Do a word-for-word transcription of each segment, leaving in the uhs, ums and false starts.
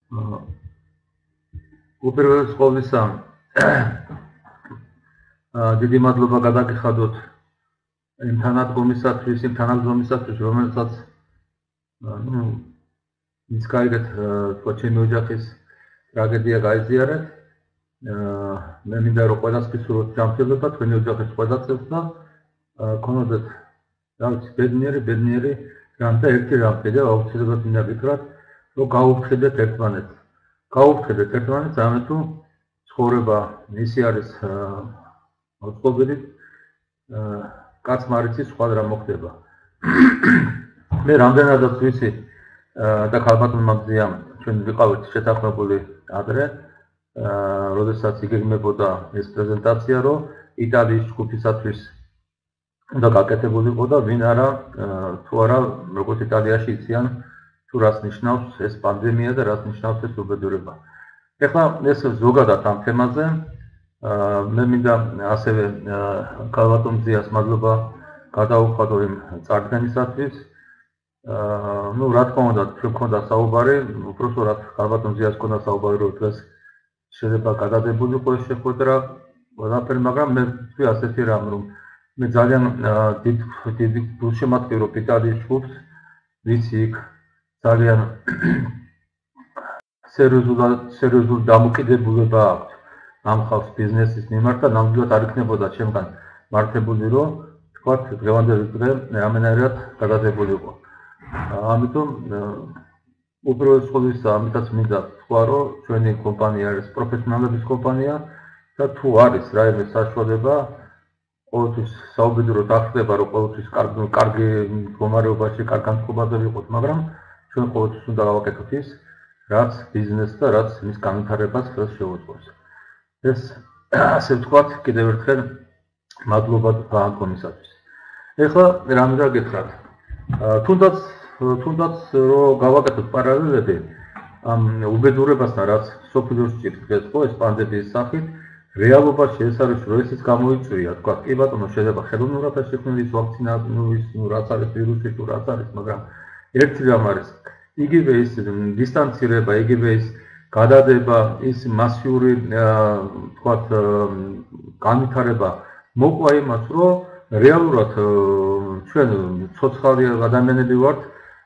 უპირველეს ყოვლისა, დიდი მადლობა გადაგიხადოთ იმ თანადგომისათვის, იმ თანამგზნობისათვის, რომელსაც ნუ ის გაიგეთ, თქვა ჩემი ოჯახის ტრაგედია გაიზიარეთ. მე მინდა რომ ყველას გისურვოთ ჯანმრთელობა, თქვენი ოჯახის ყველა წევრს და გქონოდეთ რა ვიცი, ბედნიერი, ბედნიერი რამ და ერთი რამ კიდევ აუცილებლად მინდა გითხრათ, რომ გაუფრთხილდეთ ერთმანეთს. გაუფრთხილდეთ ერთმანეთს, ამიტომ თუ ცხოვრება ისი არის მოწყობილი, კაცმა არ იცის სხვა რა მოხდება. მე რამდენადაც ვიცი და ქალბატონმა მზიამ ჩვენ ვიყავით შეთანხმებული ადრე, როდესაც იგეგმებოდა ეს პრეზენტაცია, რომ იტალიის ჯგუფისათვის უნდა გაკეთებულიყო და ვინ არა, თუ არა, როგორც იტალიაში იციან, თუ რას ნიშნავს ეს პანდემია და რას ნიშნავს ეს უბედურება. ეხლა ეს ზოგადად ამ თემაზე მე მინდა ასევე ქალბატონ მზიას მადლობა გადაუხადო იმ წარდგენისათვის. ნუ რა თქმა უნდა, ჩვენ გვქონდა საუბარი, უпростоრად ქალბატონ მზიას ჰქონდა საუბარი, რომ დღეს შეიძლება გადადებულიყო ეს შეხვედრა, ყველაფერი, მაგრამ მე ვთქვი ასეთი რამ, რომ მე ძალიან დიდ დიდი გულშემატკივრობ იტალიის ჯგუფს, ვიცი იქ ძალიან სერიოზული დამოკიდებულება აქვს ამ ხალხს ბიზნესის მიმართ და ნამდვილად არ იქნებოდა ჩემგან მართებული, რომ თქვათ დღევანდელი დღე რამენერად გადადებულიყო. ამიტომ უპირველეს ყოვლისა ამითაც მინდა თქვა, რომ ჩვენი კომპანია არის პროფესიონალების კომპანია და თუ არის რაიმე საშუალება, ყოველთვის საუბედუროდ აღხდება, რომ ყოველთვის კარგი მდგომარეობაში, კარგ განწყობაზე ვიყოთ, მაგრამ ჩვენ ყოველთვის უნდა გავაკეთოთ ის, რაც ბიზნესს და რაც მის განვითარებას ხელს შეუწყობს. ეს ასე ვთქვათ, კიდევ ერთხელ მადლობა თანადგომისათვის. ეხლა რა მინდა გითხრათ. თუნდაც თუნდაც რომ გავაკეთოთ პარალელები ამ უბედურებასთან, რაც სოფლიოს ჭირს დღეს ხო ეს პანდემიის სახით, რეალობაში ეს არის, რომ ესეც გამოიწვია, თქვა, კი ბატონო, შეიძლება ხელოვნურად შექმნილი ვაქცინა, ნუ ის ნუ რაც არის ვირუსი თუ რაც არის, მაგრამ ერთი რამ არის, იგივე ის დისტანცირება, იგივე ის გადადება, ის მასიური, თქვათ, განვითარება მოყვა იმას, რომ რეალურად ჩვენ ცოცხალი ადამიანები ვართ,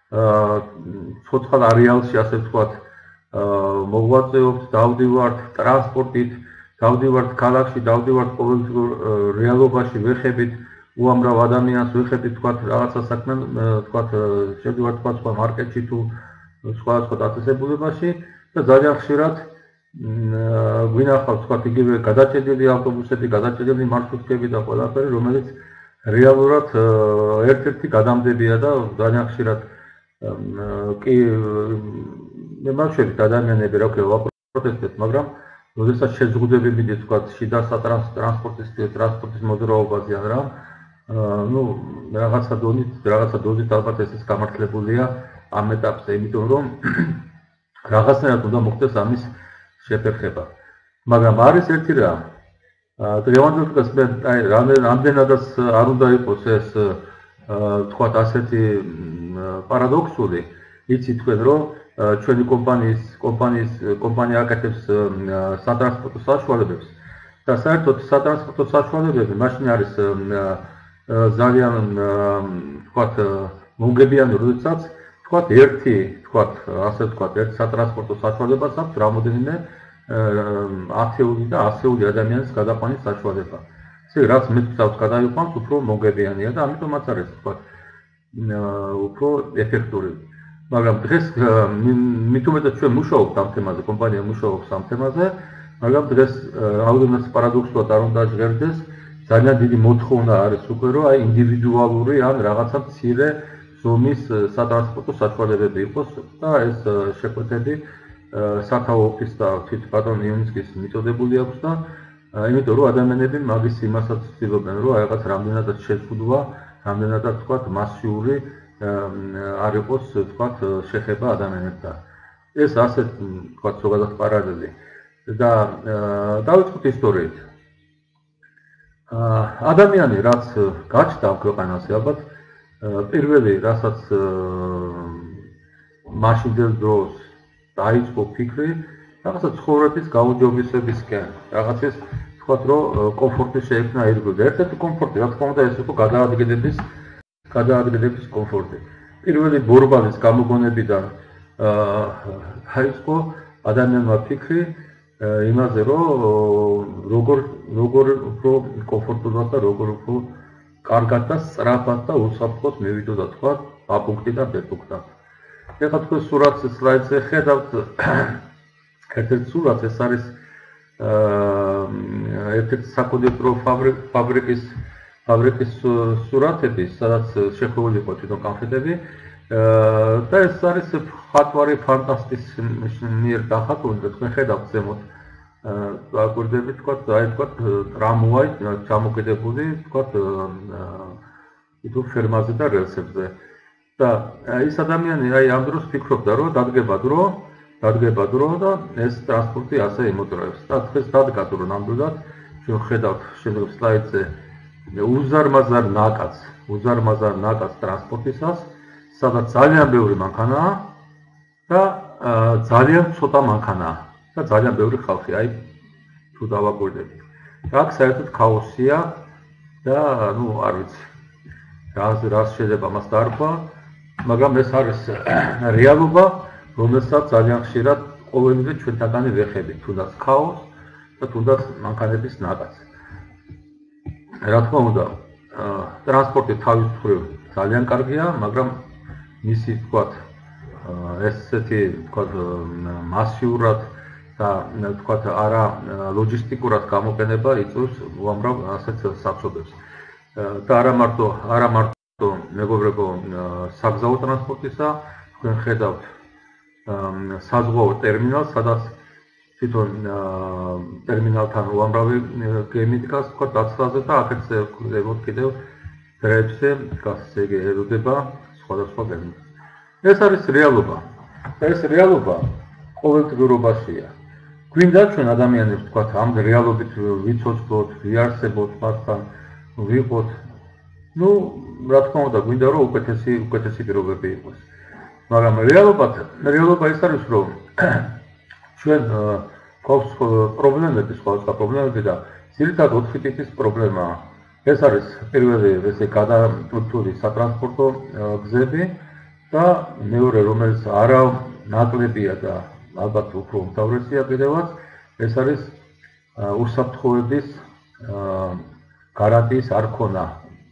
ცოცხალ არეალში, ასე ვთქვათ, მოღვაწეობთ, დავდივართ ტრანსპორტით, დავდივართ ქალაქში, დავდივართ ყოველდღიურ რეალობაში, ვეხებით უამრავ ადამიანს, ვეხებით თქვათ რაღაცა საქმე, თქვათ შევდივართ თქვათ სხვა მარკეტში თუ სხვა სხვა დაწესებულებაში და ძალიან ხშირად გვინახავს თქვათ იგივე გადაჭედილი ავტობუსები, გადაჭედილი მარშრუტები და ყველაფერი, რომელიც რეალურად ერთ-ერთი გადამდებია და ძალიან ხშირად კი მე მაშინ ადამიანები რა ქვია ვაპროტესტებთ, მაგრამ როდესაც შეზღუდები მიდის თქვათ შიდა სატრანსპორტის ტრანსპორტის მოძრაობაზე ან რა, ნუ რაღაცა დონით, რაღაცა დოზით ალბათ ესეც გამართლებულია ამ ეტაპზე, იმიტომ რომ რაღაცნაირად უნდა მოხდეს ამის შეფერხება. მაგრამ არის ერთი რამ, დღევანდელ დღეს მე რამდენადაც არ უნდა იყოს ეს თქვათ ასეთი პარადოქსული, იცით თქვენ რომ ჩვენი კომპანიის კომპანიის კომპანია აკეთებს სატრანსპორტო საშუალებებს და საერთოდ სატრანსპორტო საშუალებები მაშინ არის ძალიან თქვათ მომგებიანი, როდესაც თქვათ ერთი თქვათ ასე თქვათ ერთ სატრანსპორტო საშუალებას აქვს რამოდენიმე ათეული და ასეული ადამიანის გადაყვანის საშუალება. ესე რაც მეტწავს გადაიყვანს, უფრო მომგებიანია და ამიტომაც არის თქვათ უფრო ეფექტური. მაგრამ დღეს მით უმეტეს ჩვენ მუშაობთ ამ თემაზე, კომპანია მუშაობს ამ თემაზე, მაგრამ დღეს რაოდენად პარადოქსულად არ უნდა ჟღერდეს, ძალიან დიდი მოთხოვნა არის უკვე, რომ აი ინდივიდუალური ან რაღაცა მცირე ზომის სატრანსპორტო საშუალებები იყოს და ეს შეკვეთები სათავო ოფისს და თვით ბატონ იონიცკის მიწოდებული აქვს და იმიტომ რომ ადამიანები მაგის იმასაც ცდილობენ, რომ აი რაღაც რამდენადაც შეზღუდვა, რამდენადაც თქვათ მასიური არ იყოს თქვათ შეხება ადამიანებთან. ეს ასე თქვათ ზოგადად პარალელი და დავიწყოთ ისტორიით. ადამიანი რაც გაჩნდა ამ ქვეყანაზე, ალბათ პირველი რასაც მაშინდელ დროს დაიწყო ფიქრი რაღაცა ცხოვრების გაუჯობესებისკენ, რაღაცის ვთქვათ, რომ კომფორტი შეექმნა ირგვლივ. ერთ-ერთი კომფორტი, რა თქმა უნდა, ეს იყო გადაადგილების გადაადგილების კომფორტი. პირველი ბორბალის გამოგონებიდან დაიწყო ადამიანმა ფიქრი იმაზე, რომ როგორ როგორ უფრო კომფორტულად და როგორ უფრო კარგად და სწრაფად და უსაფრთხოდ მივიდოდა თქვა A პუნქტიდან B პუნქტად. ეხლა თქვენ სურათს სლაიდზე ხედავთ ერთ-ერთ სურათს, ეს არის ერთ-ერთი საკონდიტრო ფაბრიკის ფაბრიკის სურათები, სადაც შეხვეული იყო თვითონ კანხეტები და ეს არის ხატვარი ფანტასტის მიერ დახატული და თქვენ ხედავთ ზემოთ აკვირდებით თქვა, აი თქვა ტრამვაი ჩამოკიდებული თქვა თვითონ ფერმაზე და რელსებზე. და ის ადამიანი აი ამ დროს ფიქრობდა, რომ დადგება დრო, დადგება დრო და ეს ტრანსპორტი ასე იმოძრავებს. და დღეს დადგა დრო ნამდვილად, ჩვენ ხედავთ შემდგომ სლაიდზე უზარმაზარ ნაკადს, უზარმაზარ ნაკადს ტრანსპორტისას, სადაც ძალიან ბევრი მანქანაა და ძალიან ცოტა მანქანაა და ძალიან ბევრი ხალხი, აი თუ დავაკვირდებით. აქ საერთოდ ქაოსია და ნუ არ ვიცი. რას რას შეიძლება მას დაარქვა, მაგრამ ეს არის რეალობა, რომელსაც ძალიან ხშირად ყოველივე ჩვენთაგანი ვეხებით, თუნდაც ქაოსს და თუნდაც მანქანების ნაკადს. რა თქმა უნდა, ტრანსპორტი თავის მხრივ ძალიან კარგია, მაგრამ მისი თქვათ ესეთი თქვათ მასიურად და თქვათ არა ლოჯისტიკურად გამოყენება იწვევს უამრავ ასეთ საფსობებს. და არა მარტო არა მარტო მეგობრებო საგზაო ტრანსპორტისა, თქვენ ხედავთ საზღვაო ტერმინალს, სადაც თვითონ ტერმინალთან უამრავი გემი დგას თქვა დაცლაზე და აქაც ეხოთ კიდევ დრებზე დგას, ეგ ელოდება სხვადასხვა გემს. ეს არის რეალობა. ეს რეალობა ყოველდღიურობაშია. გვინდა ჩვენ ადამიანებს თქვა ამ რეალობით ვიცოცხლოთ, ვიარსებოთ მასთან, ვიყოთ. ნუ რა თქმა უნდა, გვინდა რომ უკეთესი უკეთესი პირობები იყოს. მაგრამ რეალობად, რეალობა ის არის, რომ ჩვენ გვაქვს პრობლემები, სხვადასხვა პრობლემები და ძირითადად ოთხი ტიპის პრობლემაა. ეს არის პირველი ესე გადატვირთული სატრანსპორტო გზები და მეორე, რომელიც არა ნაკლებია და ალბათ უფრო უმთავრესია კიდევაც, ეს არის უსაფრთხოების გარანტიის არ ქონა.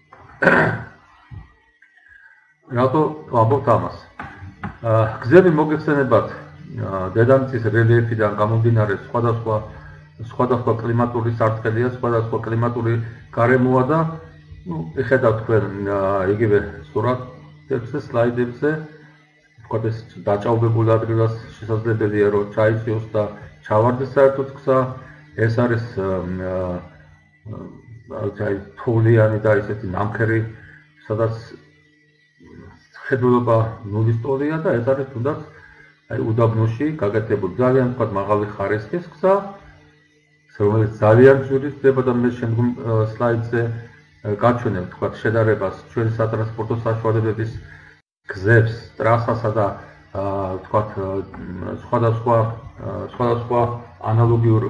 რატო ვამბობთ ამას? გზები მოგეხსენებათ დედამიწის რელიეფიდან გამომდინარე სხვადასხვა სხვადასხვა კლიმატური სარტყელია, სხვადასხვა კლიმატური გარემოა და ნუ ხედავთ თქვენ იგივე სურათებზე, სლაიდებზე, თქვათ ეს დაჭაობებული ადგილას შესაძლებელია რომ ჩაიციოს და ჩავარდეს საერთოდ გზა, ეს არის აი თოვლიანი და ისეთი ნამქერი, სადაც ხედულობა ნულის ტოლია და ეს არის თუნდაც აი უდაბნოში გაკეთებული ძალიან თქვათ მაღალი ხარისხის გზა, რომელიც ძალიან ძვირი ხდება და მე შემდგომ სლაიდზე გაჩვენებ თქვათ შედარებას ჩვენი სატრანსპორტო საშუალებების გზებს, ტრასასა და თქვათ სხვადასხვა სხვადასხვა ანალოგიურ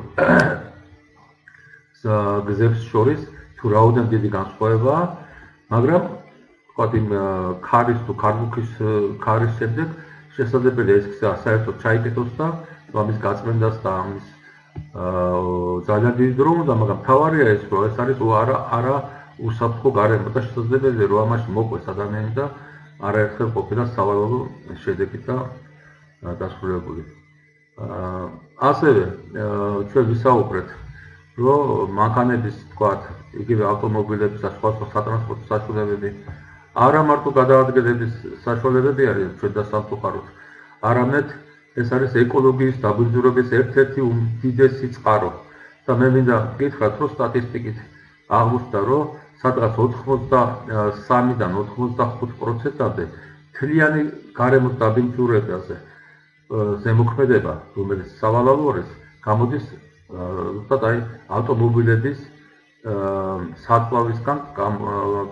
გზებს შორის თუ რაოდენ დიდი განსხვავებაა, მაგრამ თქვათ იმ ქარის თუ ქარბუქის ქარის შემდეგ შესაძლებელია ეს გზა საერთოდ ჩაიკეტოს და ამის გაწმენდას და ამის ძალიან დიდი დრო უნდა, მაგრამ თავარია ეს, რომ ეს არის არა არა უსაფრთხო გარემო და შესაძლებელია რომ ამაში მოყვეს ადამიანი და არაერთხელ ყოფილა სავალალო შედეგით და დასრულებული. ასევე ჩვენ ვისაუბრეთ რომ მანქანების თქვათ იგივე ავტომობილების და სხვა სხვა სატრანსპორტო საშუალებები არა მარტო გადაადგილების საშუალებები არის ჩვენ დასამწუხაროდ, არამედ ეს არის ეკოლოგიის დაბინძურების ერთ-ერთი უდიდესი წყარო. და მე მინდა გითხრათ, რომ სტატისტიკით აღმოჩნდა, რომ სადღაც ოცდასამიდან ოცდახუთ პროცენტამდე მთლიანი გარემოს დაბინძურებაზე ზემოქმედება, რომელიც სავალალო არის, გამოდის ზუსტად აი ავტომობილების საწვავისგან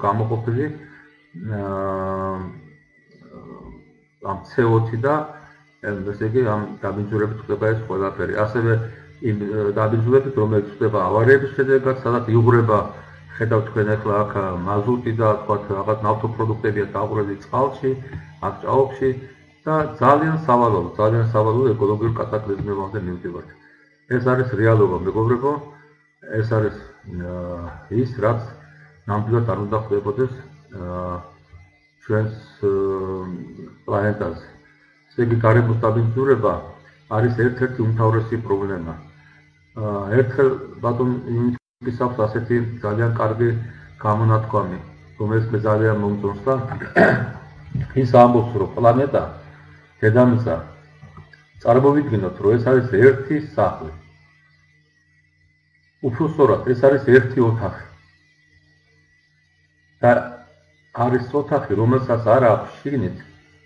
გამოყოფილი ამ C O two და ესე იგი ამ დაბინძურებით ხდება ეს ყველაფერი. ასევე იმ დაბინძურებით, რომელიც ხდება ავარიების შედეგად, სადაც იღვრება, ხედავთ თქვენ ახლა აქ მაზუტი და თქვათ რაღაც ნავთობპროდუქტებია დაყრდნილი წყალში, აქ ჭაობში და ძალიან სავალალო, ძალიან სავალალო ეკოლოგიურ კატაკლიზმებამდე მივდივართ. ეს არის რეალობა, მეგობრებო, ეს არის ის, რაც ნამდვილად არ უნდა ხდებოდეს ჩვენს პლანეტაზე. ესე იგი, გარემოს დაბინძურება არის ერთ-ერთი უმთავრესი პრობლემა. ერთხელ ბატონ იუნკერის აქვს ასეთი ძალიან კარგი გამონათქვამი, რომელიც მე ძალიან მომწონს და ის ამბობს, რომ პლანეტა, დედამიწა, წარმოვიდგინოთ, რომ ეს არის ერთი სახლი. უფრო სწორად, ეს არის ერთი ოთახი. და არის ოთახი, რომელსაც არ აქვს შიგნით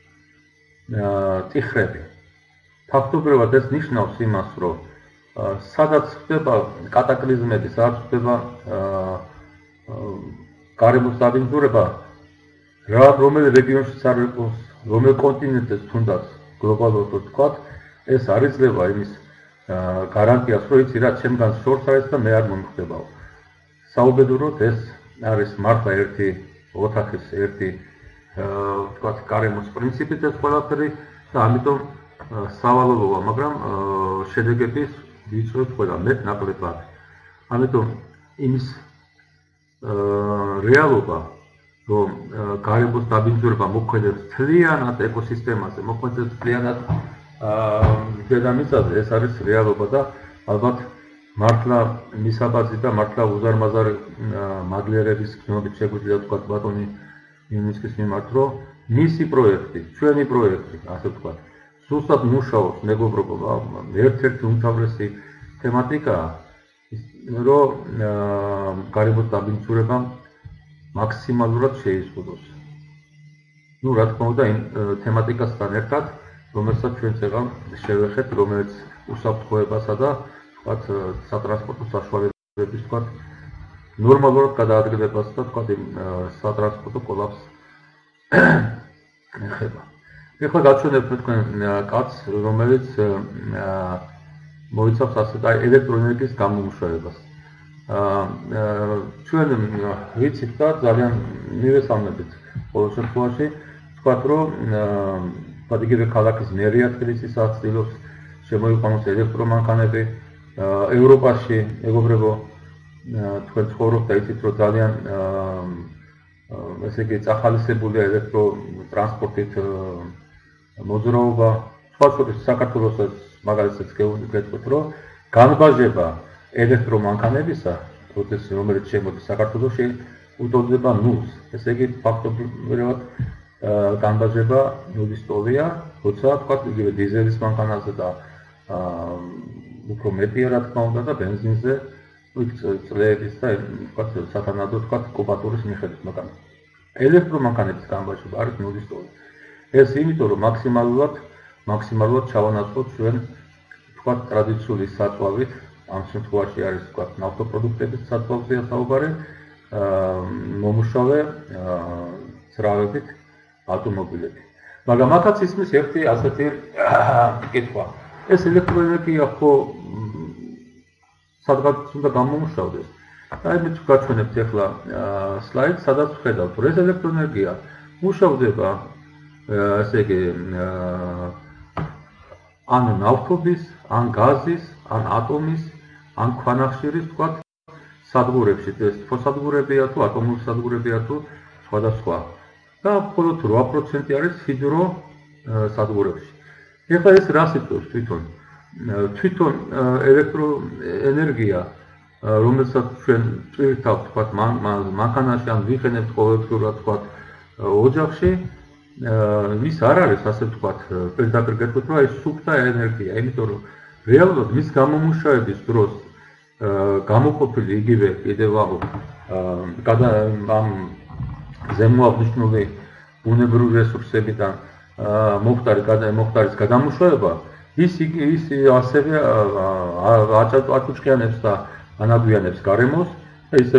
ტიხრები. ფაქტობრივად ეს ნიშნავს იმას, რომ სადაც ხდება კატაკლიზმები, სადაც ხდება გარემოს დაბინძურება, რომელ რეგიონშიც არ იყოს, რომელ კონტინენტზე თუნდაც გლობალურად ვთქვათ, ეს არ იძლევა იმის გარანტიას, რომ იცი რა, ჩემგან შორს არის და მე არ მომხდებაო. საუბედუროდ ეს არის მართლა ერთი ოთახის, ერთი ვთქვათ, გარემოს პრინციპით ეს ყველაფერი და ამიტომ სავალალოა, მაგრამ შედეგების ვიწვევთ ყველა მეტ ნაკლებად. ამიტომ იმის რეალობა, რომ გარემოს დაბინძურება მოქმედებს მთლიანად ეკოსისტემაზე, მოქმედებს მთლიანად დედამიწაზე, ეს არის რეალობა და ალბათ მართლა მისაბაძი და მართლა უზარმაზარი მადლიერების გზნობით შეგვიძლია ვთქვათ ბატონი იუნკერის მიმართ, რომ მისი პროექტი, ჩვენი პროექტი, ასე ვთქვათ, სუსტად მუშაობს, მეგობრებო, ერთ-ერთი უმთავრესი თემატიკაა, რომ გარემოს დაბინძურებამ მაქსიმალურად შეიზღუდოს. ნუ რა თქმა უნდა, იმ თემატიკასთან ერთად, რომელსაც ჩვენ წეღან შევეხეთ, რომელიც უსაფრთხოებასა და თქვათ სატრანსპორტო საშუალებების თქვათ ნორმალურად გადაადგილებას და თქვათ იმ სატრანსპორტო კოლაფსს ეხება. ეხლა გაჩვენებთ თქვენ კაცს, რომელიც მოიცავს ასეთ ელექტროენერგიის გამომუშავებას. ჩვენ ვიცით და ძალიან მივესალმებით ყოველ შემთხვევაში, ვთქვათ, რომ თქვათ იგივე ქალაქის მერია თბილისისაც ცდილობს შემოიყვანოს ელექტრომანქანები. ევროპაში, მეგობრებო, თქვენ ცხოვრობთ და იცით, რომ ძალიან ესე იგი წახალისებულია ელექტროტრანსპორტით მოძრაობა. სხვა შორის საქართველოსაც მაგალითად გეტყვით, რომ განბაჟება ელექტრომანქანებისა, პროცესი, რომელიც შემოდის საქართველოში, უტოლდება ნულს. ესე იგი, ფაქტობრივად განბაჟება ნულის ტოლია, როცა თქვათ იგივე დიზელის მანქანაზე და უფრო მეტია რა თქმა უნდა და ბენზინზე წლების და თქვათ სათანადო თქვათ კუბატურის მიხედვით, მაგრამ ელექტრომანქანების განბაჟება არის ნულის ტოლი. ეს იმიტომ, რომ მაქსიმალურად მაქსიმალურად ჩავანაცვლოთ ჩვენ თქვათ ტრადიციული საწვავით, ამ შემთხვევაში არის თქვათ ნავთობპროდუქტების საწვავზეა საუბარი, მომუშავე ძრავებით ავტომობილები. მაგრამ მათაც ისმის ერთი ასეთი კითხვა. ეს ელექტროენერგია ხო სადღაც უნდა გამომუშავდეს. აი მე გაჩვენებთ ახლა სლაიდს, სადაც ვხედავთ, რომ ეს ელექტროენერგია მუშავდება ესე იგი ან ნავთობის, ან გაზის, ან ატომის, ან ქვანახშირის, თქვათ, სადგურებში, ეს ფოსადგურებია თუ ატომური სადგურებია თუ სხვადასხვა. და მხოლოდ რვა პროცენტი არის ჰიდრო სადგურებში. ეხლა ეს რას იწვევს თვითონ? თვითონ ელექტროენერგია, რომელსაც ჩვენ წვირთავთ, თქვათ, მანქანაში ან ვიყენებთ ყოველდღიურად, თქვათ, ოჯახში, ის არ არის, ასე ვთქვათ, პირდაპირ გეტყვით, რომ ეს სუფთა ენერგია, იმიტომ რომ რეალურად მის გამომუშავების დროს გამოყოფილი იგივე კიდევ ამ ზემოაღნიშნული ბუნებრივი რესურსებიდან მოხდარის გადამუშავება, ის ის ასევე აწუჭყიანებს და ანაგვიანებს გარემოს და ისე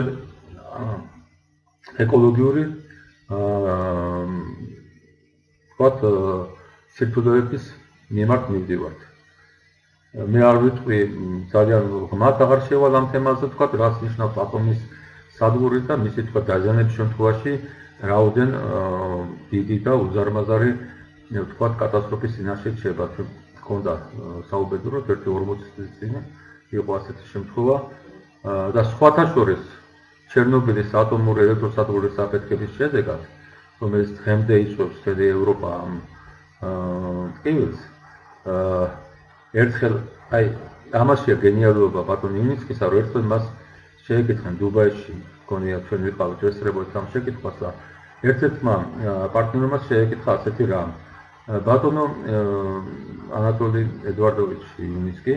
ეკოლოგიური თქვათ სირთულეების მიმართ მივდივართ. მე არ ვიტყვი ძალიან ღმათ აღარ შევალ ამ თემაზე თქვა, რაც ნიშნავს ატომის სადგური და მისი თქვა დაზიანების შემთხვევაში რაოდენ დიდი და უზარმაზარი თქვა კატასტროფის წინაშე შეება. ჰქონდა საუბედუროთ ერთი ორმოცი წლის წინ იყო ასეთი შემთხვევა და სხვათა შორის ჩერნობილის ატომური ელექტროსადგურის საფეთქების შედეგად, რომელიც დღემდე იწვევს მთელი ევროპა ამ ტკივილს, ერთხელ აი ამაშია გენიალობა ბატონ ივნისკისა, რომ ერთხელ მას შეეკითხნენ დუბაიში, მგონია ჩვენ ვიყავით ესწრებოდით ამ შეკითხვას და ერთ-ერთმა პარტნიორმა შეეკითხა ასეთი რამ. ბატონო ანატოლი ედვარდოვიჩ ივნისკი,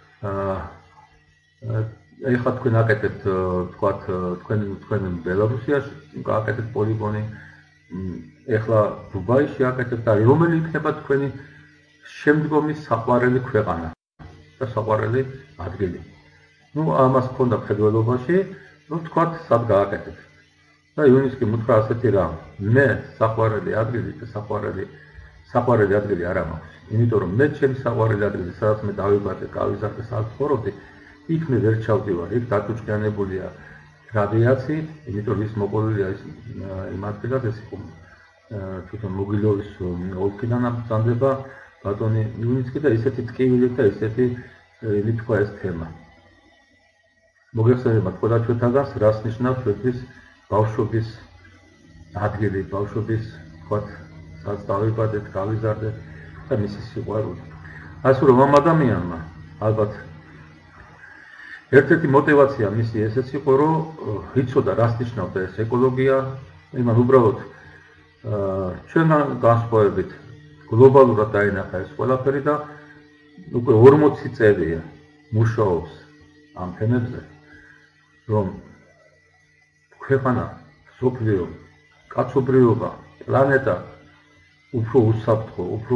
ეხლა თქვენ აკეთებთ თქვათ თქვენ თქვენ ბელარუსიაში აკეთებთ პოლიგონი, ეხლა დუბაიში აკეთებთ და რომელი იქნება თქვენი შემდგომი საყვარელი ქვეყანა და საყვარელი ადგილი. ნუ ამას ჰქონდა მხედველობაში, რომ თქვათ სად გააკეთებთ. და ივნისკი მუთხრა ასეთი რამ, მე საყვარელი ადგილი და საყვარელი საყვარელი ადგილი არ მაქვს, იმიტომ რომ მე ჩემი საყვარელი ადგილი, სადაც მე დავიბადე, გავიზარდე, სადაც ცხოვრობდი, იქ მე ვერ ჩავდივარ, იქ დაწუჭიანებულია რადიაციით, იმიტომ რომ ის მოყოლილია ის იმ ადგილას, ეს იყო თვითონ მოგილოვის ოლქიდან აბრძანდება ბატონი ივნისკი და ისეთი ტკივილით და ისეთი იმით თქვა ეს თემა. მოგეხსენებათ ყველა ჩვენთაგანს, რას ნიშნავს ჩვენთვის ბავშვობის ადგილი, ბავშვობის თქვათ სადაც დავიბადეთ, გავიზარდეთ და მისი სიყვარული. ასე რომ ამ ადამიანმა ალბათ ერთ-ერთი мотиваცია მისი ესეც იყო, რომ იცოდა რას ნიშნავდა ეს ეკოლოგია, იმან უბრალოდ ჩვენგან განსხვავებით გლობალურად დაინახა ეს ყველაფერი და უკვე ორმოცი წელია მუშაობს ამ თემებზე, რომ ქვეყანა, სოფლიო, კაცობრიობა, პლანეტა უფრო უსაფრთხო, უფრო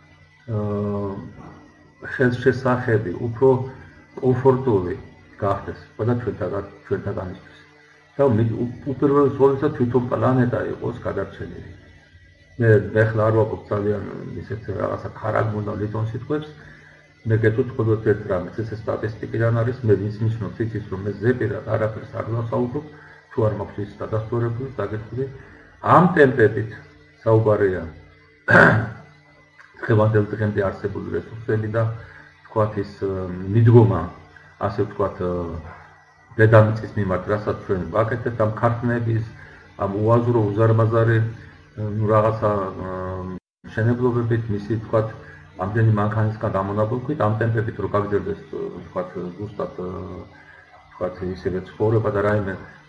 ხელშესახები, უფრო კომფორტული გახდეს ყველა ჩვენთაგანისთვის. და უპირველეს ყოვლისა თვითონ პლანეტა იყოს გადარჩენილი. მე ახლა არ ვაკობ ძალიან ისეთ რაღაცა ქარაგმულ და ლიტონ სიტყვებს, მე გეტყვით მხოლოდ ერთ რამეს, ეს სტატისტიკიდან არის, მე ვის ნიშნავს იცის, რომ მე ზეპირად არაფერს არ ვასაუბრობ, თუ არ მაქვს ის დადასტურებული, დაგეთქვი, ამ ტემპებით საუბარია დღევანდელ დღემდე არსებული რესურსები და თქვათ ის მიდგომა, ასე ვთქვათ, დედამიწის მიმართ, რასაც ჩვენ ვაკეთებთ ამ ქარხნების, ამ უაზრო უზარმაზარი რაღაცა მშენებლობებით, მისი თქვათ ამდენი მანქანისგან გამონაბოლქვით, ამ ტემპებით რომ გაგრძელდეს თქვათ ზუსტად თქვათ ისევე ცხოვრება და რაიმე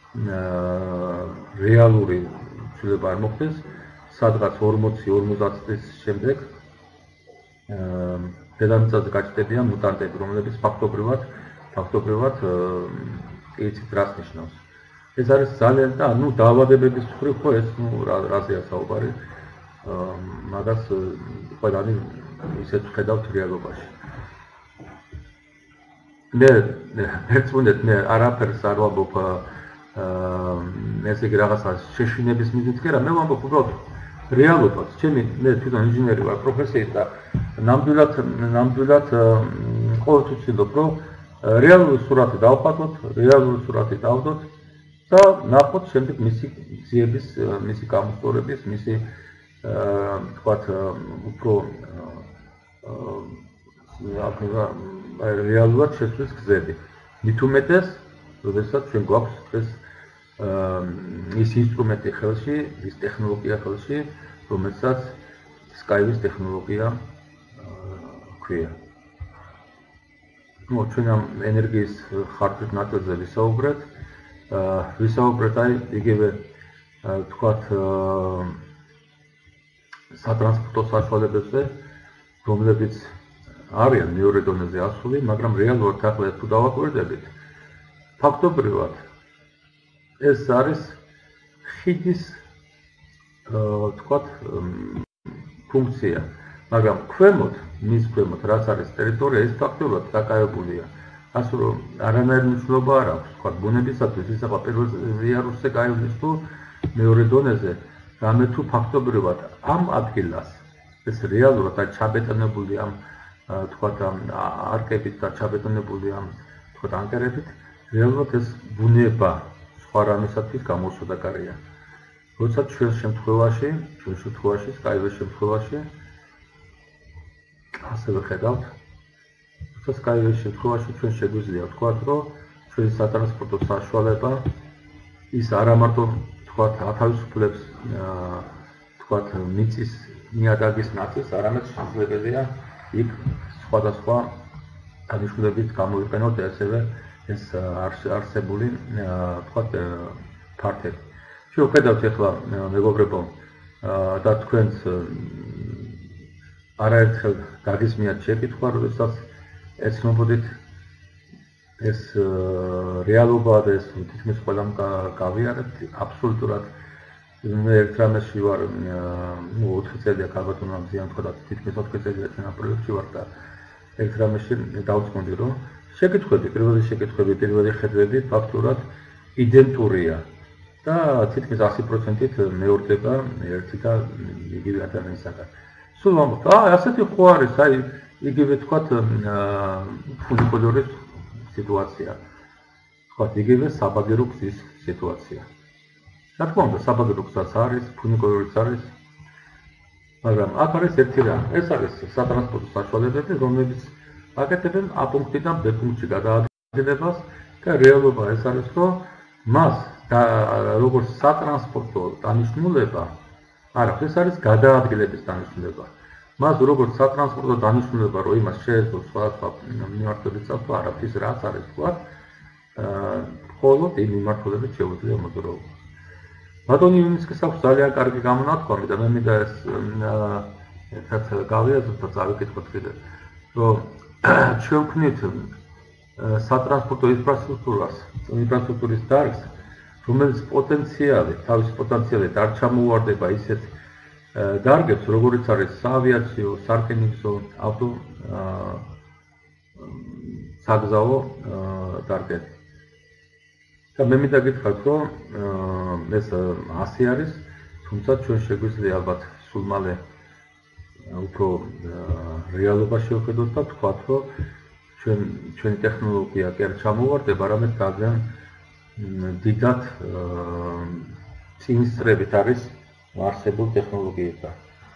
რეალური ცვლილება არ მოხდეს, სადღაც ორმოცი ორმოცდაათ წლის შემდეგ დედამიწაზე გაჩნდებიან მუტანტები, რომლებიც ფაქტობრივად ფაქტობრივად იცით რას ნიშნავს. ეს არის ძალიან და ნუ დაავადებების მხრივ ხო ეს ნუ რაზეა საუბარი, მაგას ყველანი ისეთ ვხედავთ რეალობაში. მე ერთმუნდეთ მე არაფერს არ ვამბობ ესე იგი რაღაცა შეშინების მიზნით კი არა, მე ვამბობ უბრალოდ რეალობას. ჩემი მე თვითონ ინჟინერი ვარ პროფესიით და ნამდვილად ნამდვილად ყოველთვის ვცდილობ, რომ რეალური სურათი დავხატოთ, რეალური სურათი დავდოთ და ნახოთ შემდეგ მისი გზიების, მისი გამოსწორების, მისი თქვათ უფრო რეალურად შესვლის გზები. მით უმეტეს, როდესაც ჩვენ გვაქვს ეს ის ინსტრუმენტი ხელში, ის ტექნოლოგია ხელში, რომელსაც Skype-ის ტექნოლოგია ქვია. ნუ ჩვენ ამ ენერგიის ხარჯვის ნაწილზე ვისაუბრეთ, ვისაუბრეთ აი იგივე თქვათ სატრანსპორტო საშუალებებზე, რომლებიც არიან მეორე დონეზე ასული, მაგრამ რეალურად ახლა თუ დავაკვირდებით, ფაქტობრივად ეს არის ხიდის თქვათ ფუნქცია, მაგრამ ქვემოთ, მის ქვემოთ რაც არის ტერიტორია, ეს ფაქტობრივად დაკავებულია. ასე რომ არანაირი მნიშვნელობა არ აქვს, თქვათ ბუნებისათვის, ის ახლა პირველ იარუსზე გაივლის თუ მეორე დონეზე, რამე თუ ფაქტობრივად ამ ადგილას ეს რეალურად აი ჩაბეტონებული ამ თქვათ ამ არკებით და ჩაბეტონებული ამ თქვათ ანკერებით რეალურად ეს ბუნება სხვა რამისათვის გამოსვლა კარია. როცა ჩვენ შემთხვევაში, ჩვენ შემთხვევაში, Skyway შემთხვევაში ასევე ხედავთ, როცა Skyway შემთხვევაში ჩვენ შეგვიძლია ვთქვათ, რომ ჩვენი სატრანსპორტო საშუალება ის არა მარტო თქვათ ათავისუფლებს თქვათ მიწის ნიადაგის ნაწილს, არამედ შესაძლებელია იქ სხვადასხვა დანიშნულებით გამოიყენოთ ასევე ეს არსებული თქვათ ფართები. ჩვენ ვხედავთ ახლა მეგობრებო და თქვენს არაერთხელ გაგისმიათ შეკითხვა, როდესაც ეცნობოდით ეს რეალობაა და ეს თითქმის ყველამ გავიარეთ აბსოლუტურად მე ერთ რამეში ვარ ნუ ოთხი წელია ქალბატონმა მზიან თქვა და თითქმის ოთხი წელია ჩვენ ამ პროექტში ვარ და ერთ რამეში დავწმუნდი რომ შეკითხვები პირველი შეკითხვები პირველი ხედვები ფაქტურად იდენტურია და თითქმის ასი პროცენტით მეორდება ერთი და იგივე ადამიანისაგან. სულ ამბობთ, აა ასეთი ხო არის, აი იგივე თქვათ ფუნიკულორის სიტუაცია. თქვათ იგივე საბაგირო გზის სიტუაცია. რა თქმა უნდა, საბაგირო გზაც არის, ფუნიკულორიც არის, მაგრამ აქ არის ერთი რამ, ეს არის სატრანსპორტო საშუალებები, რომლებიც აკეთებენ A პუნქტიდან B პუნქტში გადაადგილებას და რეალობა ეს არის, რომ მას და როგორც სატრანსპორტო დანიშნულება არა, ეს არის გადაადგილების დანიშნულება. მას როგორც სატრანსპორტო დანიშნულება, რომ იმას შეეძლო სხვადასხვა მიმართულებით წავსვა, არაფრის რაც არის თქვათ, მხოლოდ იმ მიმართულებით შეუძლია მოძრაობა. ბატონი იუნისკის აქვს ძალიან კარგი გამონათქვამი და მე მინდა ეს ერთად გავიაზროთ და წავიკითხოთ კიდე, რომ ჩვენ ვქნით სატრანსპორტო ინფრასტრუქტურას, ინფრასტრუქტურის დარგს, რომელიც პოტენციალი, თავის პოტენციალით არ ჩამოუვარდება ისეთ დარგებს, როგორიც არის საავიაციო, სარკინიგზო, ავტო საგზაო დარგები. და მე მინდა გითხრათ, რომ ეს ასი არის, თუმცა ჩვენ შეგვიძლია ალბათ სულ მალე უფრო რეალობაში ვხედოთ და ვთქვათ, რომ ჩვენ ჩვენი ტექნოლოგია კი არ ჩამოვარდება, არამედ ძალიან დიდად წინსწრებით არის არსებული ტექნოლოგიებთან.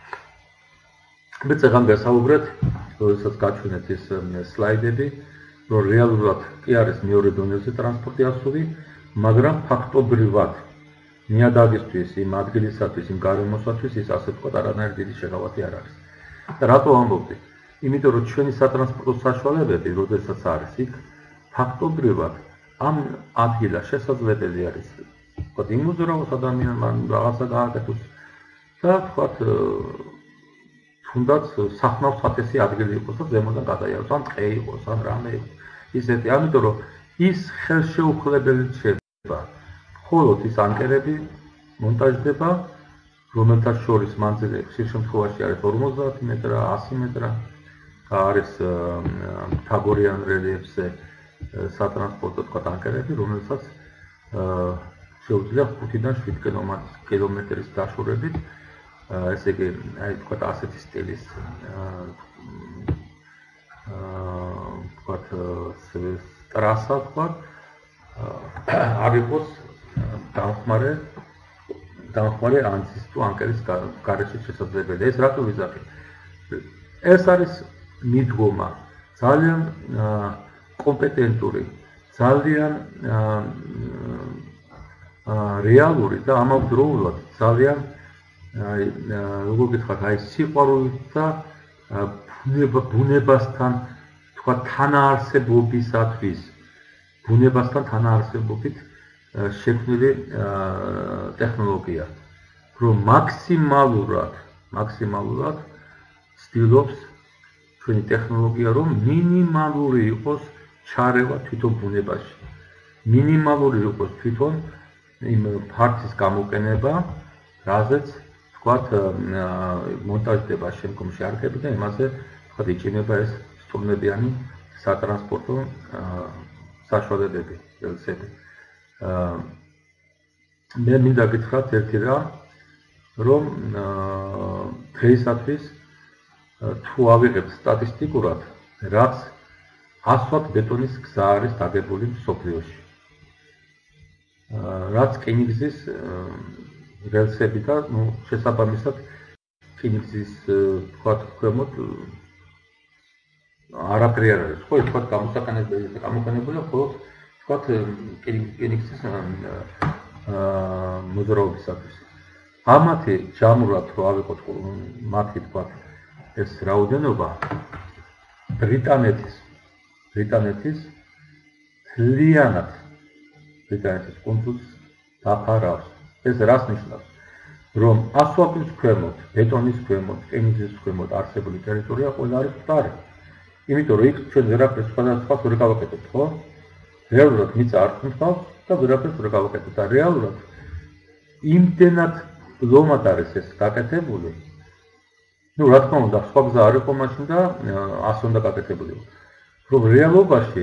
მე წეგან გასაუბრეთ, როდესაც გაჩვენეთ ეს სლაიდები, რომ რეალურად კი არის მეორე დონეზე ტრანსპორტი ასული, მაგრამ ფაქტობრივად ნიადაგისთვის, იმ ადგილისათვის, იმ გარემოსათვის ის ასე ვთქვათ, არანაირი დიდი შეღავათი არ არის. და რატო ამბობდი? იმიტომ რომ ჩვენი სატრანსპორტო საშუალებები, როდესაც არის იქ, ფაქტობრივად ამ ადგილას შესაძლებელი არის ვთქვათ, იმ მოძრაობას ადამიანმა რაღაცა გააკეთოს და ვთქვათ, თუნდაც სახნავ სათესი ადგილი იყოს და ზემოდან გადაიაროს, ან ტყე იყოს, ან რამე იყოს. ისეთი, ამიტომ რომ ის ხელშეუხლებელი რჩება. მხოლოდ ის ანკერები მონტაჟდება, რომელთა შორის მანძილი ხშირ შემთხვევაში არის ორმოცდაათი მეტრა, ასი მეტრა და არის თაგორიან რელიეფზე სატრანსპორტო თქვათ ანკერები, რომელსაც შეუძლია ხუთიდან შვიდ კილომეტრის დაშორებით, ესე იგი, აი თქვათ ასეთი სტილის თქვათ ტრასა თქვათ არ იყოს დამხმარე დამხმარე ანცის თუ ანკერის გარეშე შესაძლებელი. ეს რატო ვიზახი? ეს არის მიდგომა ძალიან კომპეტენტური, ძალიან რეალური და ამავდროულად ძალიან აი როგორ გითხრათ, აი სიყვარულით და ბუნებასთან თქვა თანაარსებობისათვის, ბუნებასთან თანაარსებობით შექმნილი ტექნოლოგია, რომ მაქსიმალურად, მაქსიმალურად ცდილობს ჩვენი ტექნოლოგია, რომ მინიმალური იყოს ჩარევა თვითონ ბუნებაში, მინიმალური იყოს თვითონ იმ ფართის გამოყენება, რაზეც თქვათ მონტაჟდება შემდგომში არქები და იმაზე თქვათ იჭიმება ეს სტუმრებიანი სატრანსპორტო საშუალებები, რელსები. მე მინდა გითხრათ ერთი რამ, რომ დღეისათვის თუ ავიღებთ სტატისტიკურად, რაც ასვათ ბეტონის გზა არის დაგებული მსოფლიოში. რაც რკინიგზის რელსები და ნუ შესაბამისად რკინიგზის თქვათ ქვემოთ არაფერი არ არის. ხო, თქვათ გამოსაყენებელი და გამოყენებულია მხოლოდ თქვათ რკინიგზის მოძრაობისათვის. ამათი ჯამურად რო ავიღოთ მათი თქვათ ეს რაოდენობა ბრიტანეთის ბრიტანეთის მთლიანად ბრიტანეთის კუნძულს დაფარავს. ეს რას ნიშნავს? რომ ასვაკის ქვემოთ, ბეტონის ქვემოთ, რკინიგზის ქვემოთ არსებული ტერიტორია ყველა არის მკვდარი. იმიტომ რომ იქ ჩვენ ვერაფერს სხვადასხვას ვერ გავაკეთებთ, ხო? რეალურად მიწა არ ხმავს და ვერაფერს ვერ გავაკეთებთ. და რეალურად იმდენად ლომად არის ეს გაკეთებული. ნუ რა თქმა უნდა, სხვა გზა არ იყო მაშინ და ასე უნდა გაკეთებულიყო. რომ რეალობაში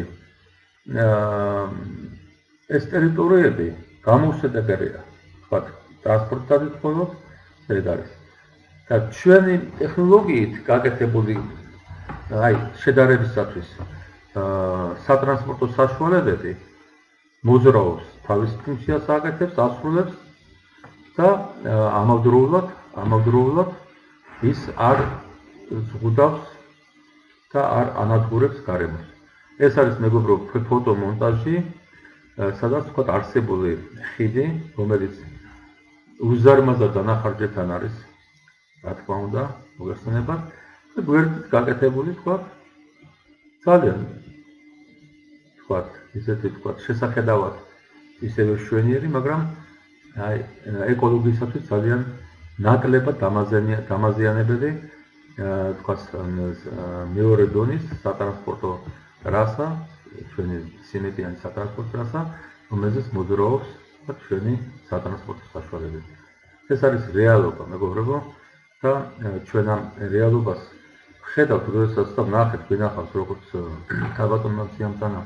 ეს ტერიტორიები გამოსადეგია, თქვათ, ტრანსპორტთან მხოლოდ ეგ არის. და ჩვენი ტექნოლოგიით გაკეთებული აი შედარებისათვის სატრანსპორტო საშუალებები მოძრაობს თავის ფუნქციას აკეთებს, ასრულებს და ამავდროულად ამავდროულად ის არ ზღუდავს და არ ანადგურებს გარემოს. ეს არის მეგობრებო ფოტომონტაჟი, სადაც თქვათ არსებული ხიდი, რომელიც უზარმაზარ დანახარჯებთან არის, რა თქმა უნდა, მოგეხსენებათ, და გვერდით გაკეთებული თქვათ ძალიან თქვათ ისეთი თქვათ შესახედავად ისევე შვენიერი, მაგრამ აი ეკოლოგიისათვის ძალიან ნაკლებად დამაზიანებელი თქვათ მეორე დონის სატრანსპორტო ტრასა, ჩვენი სინეტიანი სატრანსპორტო ტრასა, რომელზეც მოძრაობს ჩვენი სატრანსპორტო საშუალებები. ეს არის რეალობა, მეგობრებო, და ჩვენ ამ რეალობას ხედავთ, როდესაც და ნახეთ, გვინახავს როგორც ქალბატონმა ძიამთანა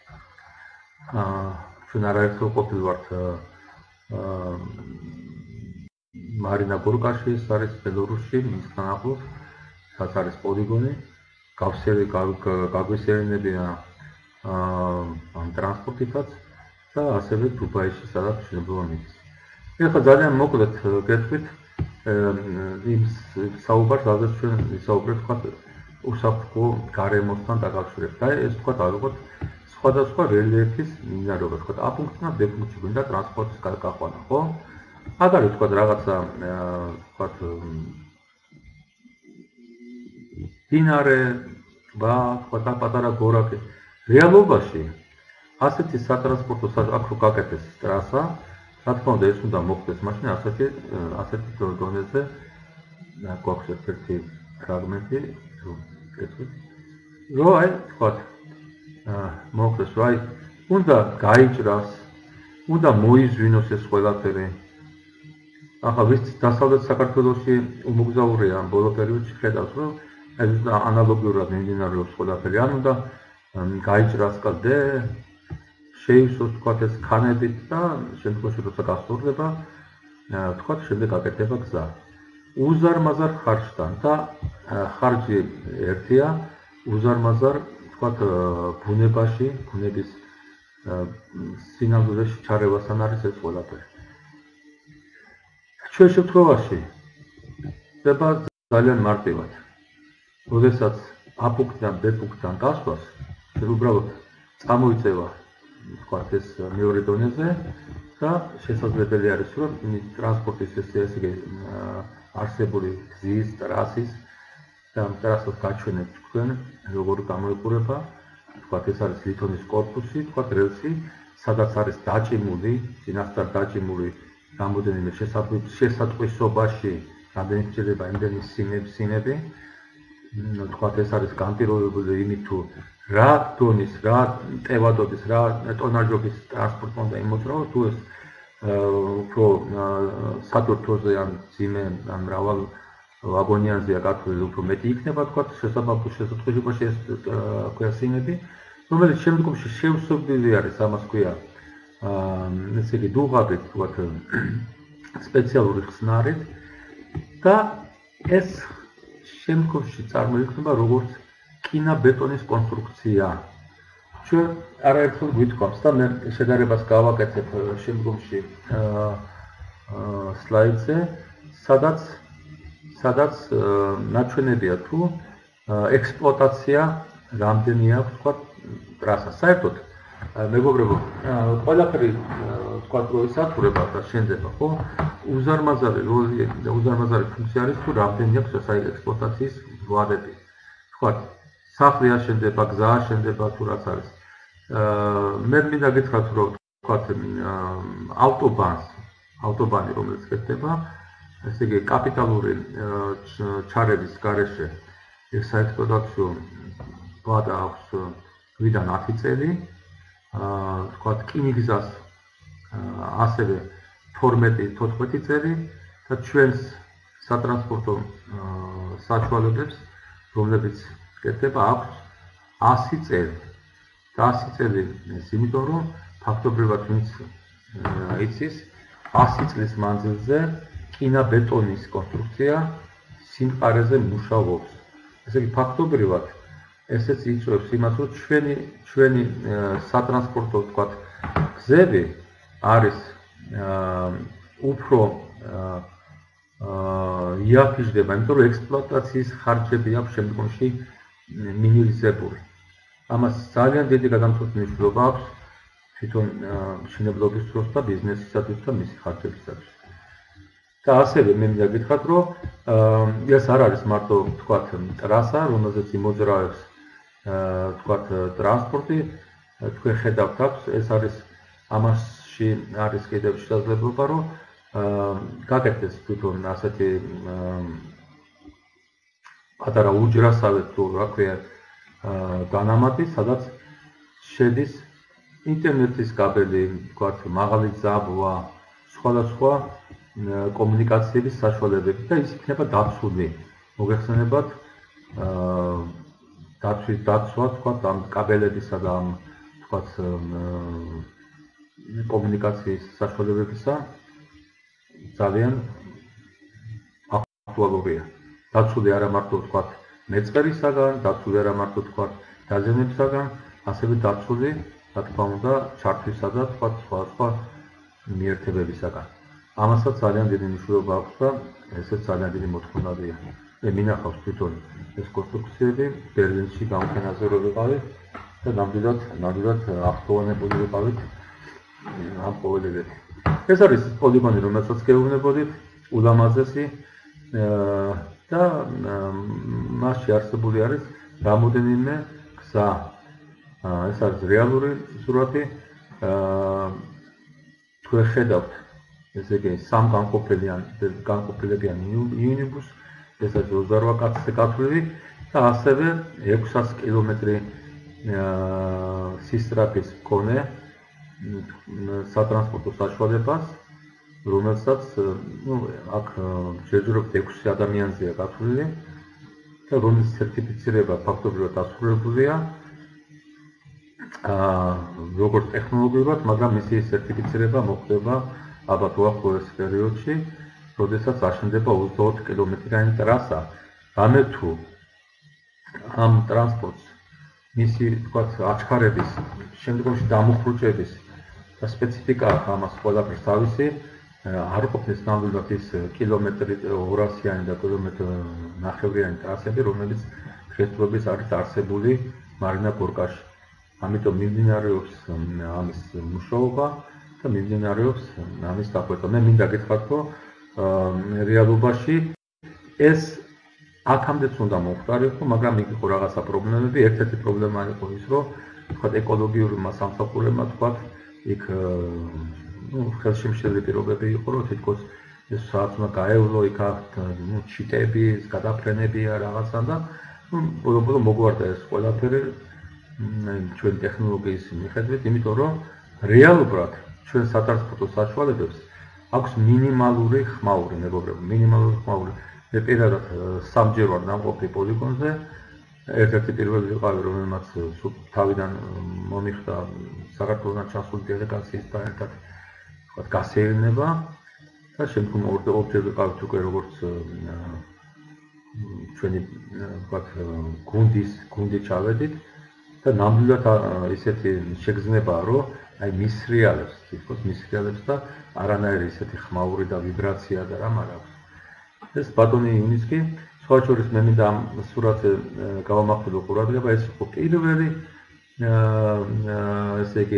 ჩვენ არაერთხელ ყოფილვართ მარინა გორკაში, ეს არის ბელორუსში, მისთან ახლოს, სადაც არის პოლიგონი, გაგვისერინებიან ამ ტრანსპორტითაც და ასევე დუბაიში, სადაც შენებობა მიდის. ეხლა ძალიან მოკლედ გეტყვით იმ საუბარს, სადაც ჩვენ ვისაუბრებთ თქვათ უსაფრთხო გარემოსთან დაკავშირებით. და ეს თქვათ ავიღოთ სხვადასხვა რელიეფის მინარევას, თქვათ A პუნქტიდან B პუნქტში გვინდა ტრანსპორტის გაყვანა, ხო? აქ არის თქვათ რაღაცა თქვათ დინარე, ტბა, თქვათ პატარა გორაკი. რეალობაში ასეთი სატრანსპორტო აქ რო გაკეთეს ტრასა, რა თქმა უნდა ეს უნდა მოხდეს მაშინ ასეთი ასეთი დონეზე გვაქვს ერთ-ერთი ფრაგმენტი, რომ გეტყვით. რო აი თქვათ მოხდეს, რომ აი უნდა გაიჭრას, უნდა მოიზვინოს ეს ყველაფერი. ახლა ვის დასავლეთ საქართველოში უმოგზაურია ამ ბოლო პერიოდში ხედავს, რომ აი ანალოგიურად მიმდინარეობს ყველაფერი. ან უნდა გაიჭრას კადე, შეივსოს თქვათ ეს ქანებით და შემდგომში როცა გასწორდება, თქვათ შემდეგ აკეთება გზა. უზარმაზარ ხარჯთან და ხარჯი ერთია, უზარმაზარ თქვათ ბუნებაში, ბუნების სინამდვილეში ჩარევასთან არის ეს ყველაფერი. ჩვენ შემთხვევაში ხდება ძალიან მარტივად. როდესაც A პუნქტიდან B პუნქტიდან გასვლას, უბრალოდ წამოიწევა თქვათ ეს მეორე დონეზე და შესაძლებელი არის რომ ტრანსპორტის ესე ესე არსებული გზის, ტრასის და ამ ტრასას გაჩვენებთ თქვენ როგორ გამოიყურება, თქვათ ეს არის ლითონის კორპუსი, თქვათ რელსი, სადაც არის დაჭიმული, წინასწარ დაჭიმული რამდენიმე შესატყვისობაში, რამდენიმეჯერება იმდენი სინები, თქვათ ეს არის განპირობებული იმით თუ რა დონის, რა ტევადობის, რა ტონაჟობის ტრანსპორტი უნდა იმოძრაოს, თუ ეს უფრო სატვირთოზე ან ძიმე ან მრავალ ვაგონიანზეა გათვლილი, უფრო მეტი იქნება, თქვათ შესაბამისო შესაძლებლობაში ეს ქვესინები, რომელიც შემდგომში შევსწავლილი არის, ამას ქვია ესე იგი დუღაბით, თქვათ სპეციალური ხსნარით და ეს შემდგომში წარმოიქმნება როგორც კინაბეტონის კონსტრუქცია. ჩვენ არაერთხელ გვითხოვს და მე შედარებას გავაკეთებ შემდგომში სლაიდზე, სადაც სადაც ნაჩვენებია თუ ექსპლუატაცია რამდენი აქვს თქვა ტრასას. საერთოდ მეგობრებო, ყველაფერი თქვა რომ ისახურება და შენდება, ხო? უზარმაზარი როლი და უზარმაზარი ფუნქცია არის თუ რამდენი აქვს ეს ექსპლუატაციის ვადები. თქვა სახლი აშენდება, გზა აშენდება თუ რაც არის. მე მინდა გითხრათ რომ თქვა ავტობანს, ავტობანი რომელიც ხდება, ესე იგი კაპიტალური ჩარევის გარეშე ეს საექსპლუატაციო ვადა აქვს გვიდან ათი წელი, თქვა რკინიგზას ასევე თორმეტი თოთხმეტი წელი და ჩვენს სატრანსპორტო საშუალებებს, რომლებიც ხდება აქვს ასი წელი. და ასი წელი ის იმიტომ რომ ფაქტობრივად ვინც იცის ასი წლის მანძილზე კინაბეტონის კონსტრუქცია სიმყარეზე მუშაობს. ესე იგი ფაქტობრივად ესეც იწვევს იმას რომ ჩვენი ჩვენი სატრანსპორტო თქვა გზები არის უფრო იაფიჟდება, იმიტომ რომ ექსპლუატაციის ხარჯები აქვს შემდგომში მინიმიზებული. ამას ძალიან დიდი გადამწყვეტი მნიშვნელობა აქვს თვითონ მშენებლობის დროს და ბიზნესისათვის და მისი ხარჯებისათვის. და ასევე მე მინდა გითხრათ, რომ ეს არ არის მარტო თქვათ ტრასა, რომელზეც იმოძრავებს თქვათ ტრანსპორტი, თქვენ ხედავთ აქვს, ეს არის ამაში არის კიდევ შესაძლებლობა, რომ გაკეთდეს თვითონ ასეთი პატარა უჯრასავე თუ რა ქვია განამატი, სადაც შედის ინტერნეტის კაბელი, თქვათ მაღალი ძაბვა, სხვადასხვა კომუნიკაციების საშუალებები და ის იქნება დაცული. მოგეხსენებათ დაცვის დაცვა, თქვათ ამ კაბელებისა და ამ თქვათ კომუნიკაციის საშუალებებისა ძალიან აქტუალურია. დაცული არა მარტო თქვათ მეწყერისაგან, დაცული არა მარტო თქვათ დაზიანებისაგან, ასევე დაცული, რა თქმა უნდა, ჩართვისა და თქვათ სხვადასხვა მიერთებებისაგან. ამასაც ძალიან დიდი მნიშვნელობა აქვს და ესეც ძალიან დიდი მოთხოვნადია. მე მინახავს თვითონ ეს კონსტრუქციები ბერლინში გამოფენაზე რო ვიყავით და ნამდვილად ნამდვილად ახლოვანებული ვიყავით ამ ყოველივეთ. ეს არის პოლიგონი, რომელსაც გეუბნებოდით, ულამაზესი და მასში არსებული არის რამოდენიმე გზა. ეს არის რეალური სურათი. თქვენ ხედავთ ესე იგი სამ განყოფილიან განყოფილებიან იუნიბუს, ესაც ოცდაოთხ კაცზე გათვლილი და ასევე ექვსასი კილომეტრი სისწრაფის მქონე სატრანსპორტო საშუალებას, რომელსაც ნუ აქ შეჯერებთ ექვსი ადამიანზეა გათვლილი და რომლის სერტიფიცირება ფაქტობრივად დასრულებულია როგორც ტექნოლოგიურად, მაგრამ მისი სერტიფიცირება მოხდება ალბათ უახლოეს პერიოდში, როდესაც აშენდება ოცდაოთხ კილომეტრიანი ტრასა. რამე თუ ამ ტრანსპორტს მისი თქვათ აჩქარების, შემდგომში დამუხრუჭების და სპეციფიკა ამას ყველაფერს თავისი არ ყოფნის ნამდვილად ის კილომეტრი ორასიანი და კილომეტრი ნახევრიანი ტრასები, რომელიც დღესდღეობით არის არსებული მარინა გორკაში. ამიტომ მიმდინარეობს ამის მუშაობა და მიმდინარეობს ამის დახვეწა. მე მინდა გითხრათ, რომ რეალობაში ეს აქამდეც უნდა მოხდარიყო, მაგრამ იქ იყო რაღაცა პრობლემები. ერთ-ერთი პრობლემა იყო ის, რომ თქვათ ეკოლოგიურმა სამსახურებმა თქვათ იქ ნუ ხელშემშლელი პირობები იყო, რომ თითქოს ეს საათ უნდა გაევლო იქ ნუ ჩიტები, გადაფრენები რაღაცა და ნუ ბოლო-ბოლო მოგვარდა ეს ყველაფერი ჩვენ ტექნოლოგიის მიხედვით, იმიტომ რომ რეალურად ჩვენ სატრანსპორტო საშუალებებს აქვს მინიმალური ხმაური, მეგობრებო, მინიმალური ხმაური. მე პირადად სამჯერ ვარ ნამყოფი პოლიგონზე, ერთ-ერთი პირველი ვიყავი, რომელმაც თავიდან მომიხდა საქართველოსთან ჩასული დელეგაციისთან ერთად თქვათ გასეირნება და შემდგომ ორჯერ ვიყავით უკვე როგორც ჩვენი ვთქვათ გუნდის გუნდი ჩავედით და ნამდვილად ისეთი შეგრძნებაა, რომ აი მისრიალებს, თითქოს მისრიალებს და არანაირი ისეთი ხმაური და ვიბრაცია და რამ არ აქვს. ეს ბატონი იუნისკი, სხვა შორის მე მინდა ამ სურათზე გავამახვილო ყურადღება, ეს იყო პირველი ესე იგი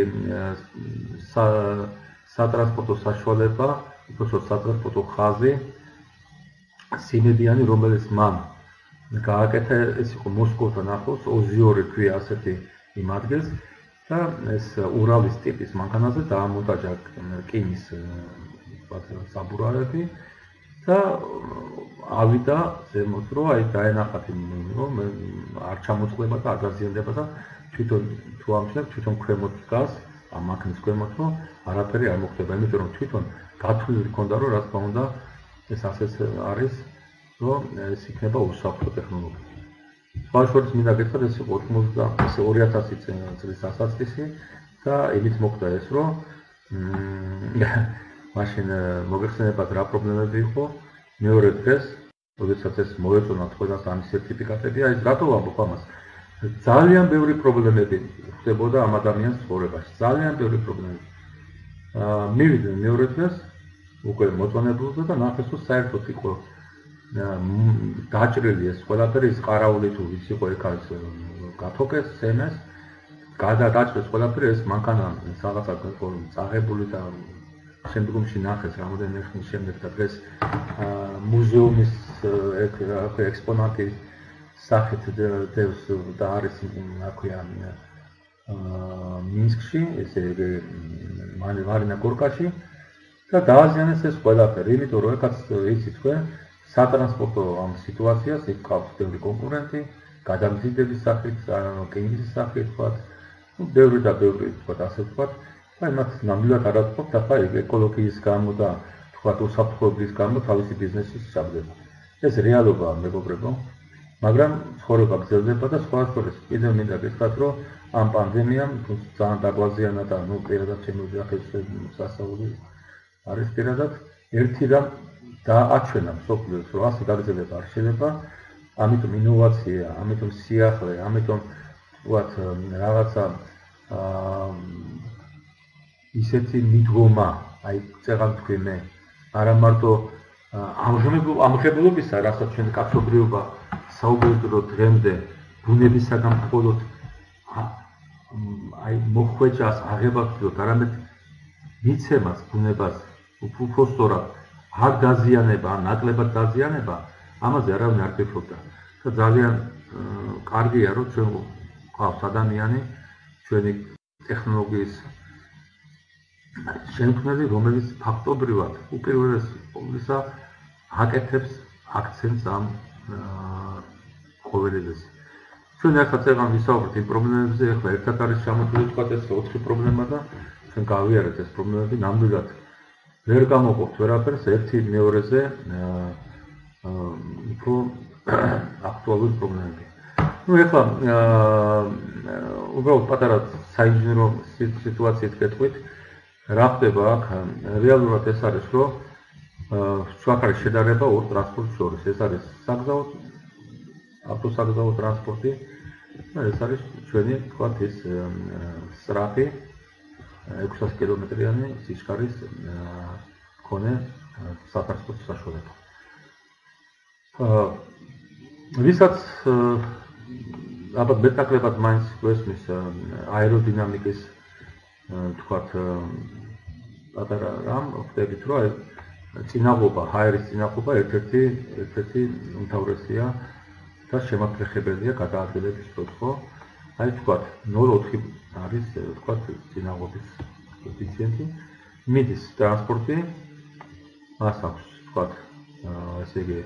სატრანსპორტო საშუალება, უბრალოდ სატრანსპორტო ხაზი სინედიანი, რომელიც მან გააკეთა, ეს იყო მოსკოვთან ახლოს, ოზიორი ქვია ასეთი იმ ადგილს და ეს ურალის ტიპის მანქანაზე დაამონტაჟა რკინის საბურავები და ავიდა ზემოთ, რომ აი დაენახათ რომ არ ჩამოწყდება და არ გაზიანდება და თვითონ თუ ამჩნევ თვითონ ქვემოთ დგას ამ მანქანის ქვემოთ, რომ არაფერი არ მოხდება, იმიტომ რომ თვითონ გათვლილი ჰქონდა, რომ რა თქმა უნდა ეს ასეც არის, რომ ეს იქნება უსაფრთხო ტექნოლოგია. სხვა შორის მინდა გითხრათ, ეს იყო ორი ათასი წლის დასაწყისი და იმით მოხდა ეს, რომ მაშინ მოგეხსენებათ რა პრობლემები იყო. მეორე დღეს, როდესაც ეს მოეწონათ ყველას ამის სერტიფიკატები, აი რატო ვამბობ ამას? ძალიან ბევრი პრობლემები ხდებოდა ამ ადამიანის ცხოვრებაში, ძალიან ბევრი პრობლემები. მივიდნენ მეორე დღეს, უკვე მოწონებულზე და ნახეს, რომ საერთოდ იყო გაჭრილი ეს ყველაფერი, ის ყარაული თუ ვის იყო ეკა გათოკეს სემეს, გადაგაჭრეს ყველაფერი, ეს მანქანა რაღაცა წაღებული და შემდგომში ნახეს რამოდენიმე ხნის შემდეგ და დღეს მუზეუმის ექსპონატი სახით დევს და არის აქვია მინსკში, ესე მარინა გორკაში და დააზიანეს ეს ყველაფერი, იმიტომ რომ ეხაც იცით თქვენ სატრანსპორტო ამ სიტუაციას იქ ყავს ბევრი კონკურენტი, გადამზიდების სახით, კინგის სახით, ვთქვათ, ну ბევრი და ბევრი, ვთქვათ, ასე ვთქვათ, და იმათ ნამდვილად არ აწყობთ, ახლა ეკოლოგიის გამო და ვთქვათ, უსაფრთხოების გამო თავისი ბიზნესის ჩაბდება. ეს რეალობაა, მეგობრებო, მაგრამ ცხოვრება გრძელდება და სხვა შორის კიდევ მინდა გითხრათ, რომ ამ პანდემიამ ძალიან დაგვაზიანა და ну პირადად ჩემი ოჯახის სასწაული არის პირადად ერთი რამ დააჩვენა მსოფლიოს, რომ ასე გაგრძელება არ შეიძლება, ამიტომ ინოვაცია, ამიტომ სიახლე, ამიტომ ვთქვათ რაღაცა ისეთი მიდგომა, აი წეღან თქვი მე, არა მარტო ამღებულობისა, რასაც ჩვენ კაცობრიობა საუბედრო დღემდე ბუნებისაგან მხოლოდ აი მოხვეჭას აღებას ვცდილობთ, არამედ მიცემას ბუნებას უფროსწორად არ დაზიანება, ან ნაკლებად დაზიანება, ამაზე არავინ არ ფიქრობდა. და ძალიან კარგია, რომ ჩვენ გვყავს ადამიანი, ჩვენი ტექნოლოგიის შემქმნელი, რომელიც ფაქტობრივად უპირველეს ყოვლისა აკეთებს აქცენტს ამ ყოველდღიურობაზე. ჩვენ ახლა წეგან ვისაუბრეთ იმ პრობლემებზე, ახლა ერთად არის ჩამოთვლილი თქვათ ეს ოთხი პრობლემა და ჩვენ გავიარეთ ეს პრობლემები ნამდვილად ვერ გამოყოფთ ვერაფერს ერთი მეორეზე უფრო აქტუალური პრობლემები. ну ახლა უბრალოდ პატარა საინჟინრო სიტუაციით გეტყვით, რა ხდება აქ რეალურად ეს არის, რომ აქ არის შედარება ორ ტრანსპორტს შორის, ეს არის საგზაო ავტოსაგზაო ტრანსპორტი და ეს არის ჩვენი თქვათ ის სწრაფი ექვსას კილომეტრიანი სიჩქარის მქონე სატრანსპორტო საშუალება. ვისაც ალბათ მეტნაკლებად მაინც გვესმის აეროდინამიკის თქვათ პატარა რამ ხდებით, რომ აი წინაღობა, ჰაერის წინაღობა ერთ-ერთი ერთ-ერთი უმთავრესია და შემაფრეხებელია გადაადგილების პროცესში. აი თქვათ ნულ ოთხი არის თქვათ წინაღობის კოეფიციენტი. მიდის ტრანსპორტი, მას აქვს თქვათ ესე იგი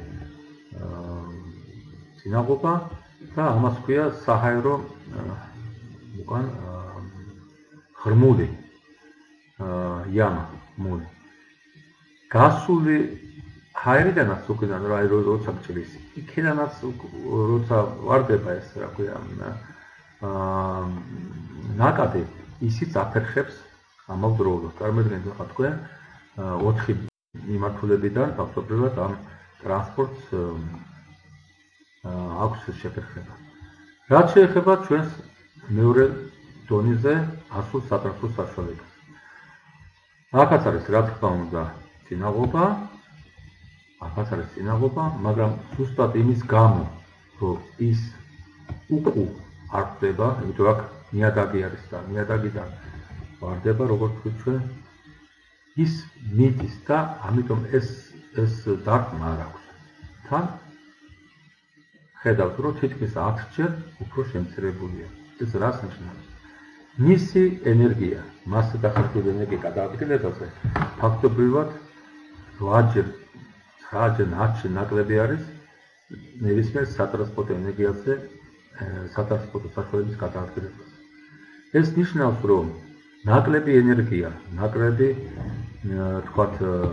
წინაღობა და ამას ქვია საჰაერო უკან ღრმული იამა მული. გასული ჰაერიდანაც უკიდან რა როცა გჭრის, იქიდანაც როცა ვარდება ეს რა ქვია აა ნაკადი ისიც აფერხებს ამავდროულად. წარმოიდგინეთ ახლა თქვენ ოთხი მიმართულებიდან ფაქტობრივად ამ ტრანსპორტს აქვს შეკითხება. რაც შეეხება ჩვენს მეორე დონეზე ასულ სატრანსპორტო საშუალებას. აქაც არის რა თქმა უნდა წინაღობა, აქაც არის წინაღობა, მაგრამ ზუსტად იმის გამო, რომ ის უკუ არ ხდება, იმიტომ აქ ნიადაგი არის და ნიადაგიდან ვარდება, როგორც ვთქვით ჩვენ, ის მიდის და ამიტომ ეს ეს დარტყმა არ აქვს. თან ხედავთ, რომ თითქმის ათჯერ უფრო შემცირებულია. ეს რას ნიშნავს? მისი ენერგია, მასზე დახარჯული ენერგია გადაადგილებაზე ფაქტობრივად რვაჯერ, ცხრაჯერ, ათჯერ ნაკლები არის ნებისმიერ სატრანსპორტო ენერგიაზე, სატრანსპორტო საშუალების გადაადგილებაზე. ეს ნიშნავს, რომ ნაკლები ენერგია, ნაკლები, თქვათ,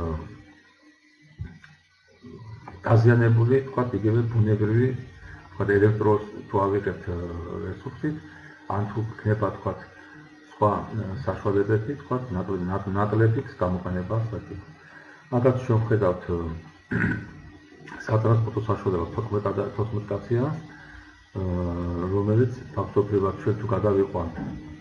დაზიანებული, თქვათ, იგივე ბუნებრივი, თქვათ, ელექტროს თუ ავიღებთ რესურსით, ან თუ იქნება, თქვათ, სხვა საშუალებები, თქვათ, ნაკლების გამოყენება საჭირო. მაგათ ჩვენ ვხედავთ სატრანსპორტო საშუალებას თოთხმეტ კაცია, რომელიც ფაქტობრივად ჩვენ თუ გადავიყვანთ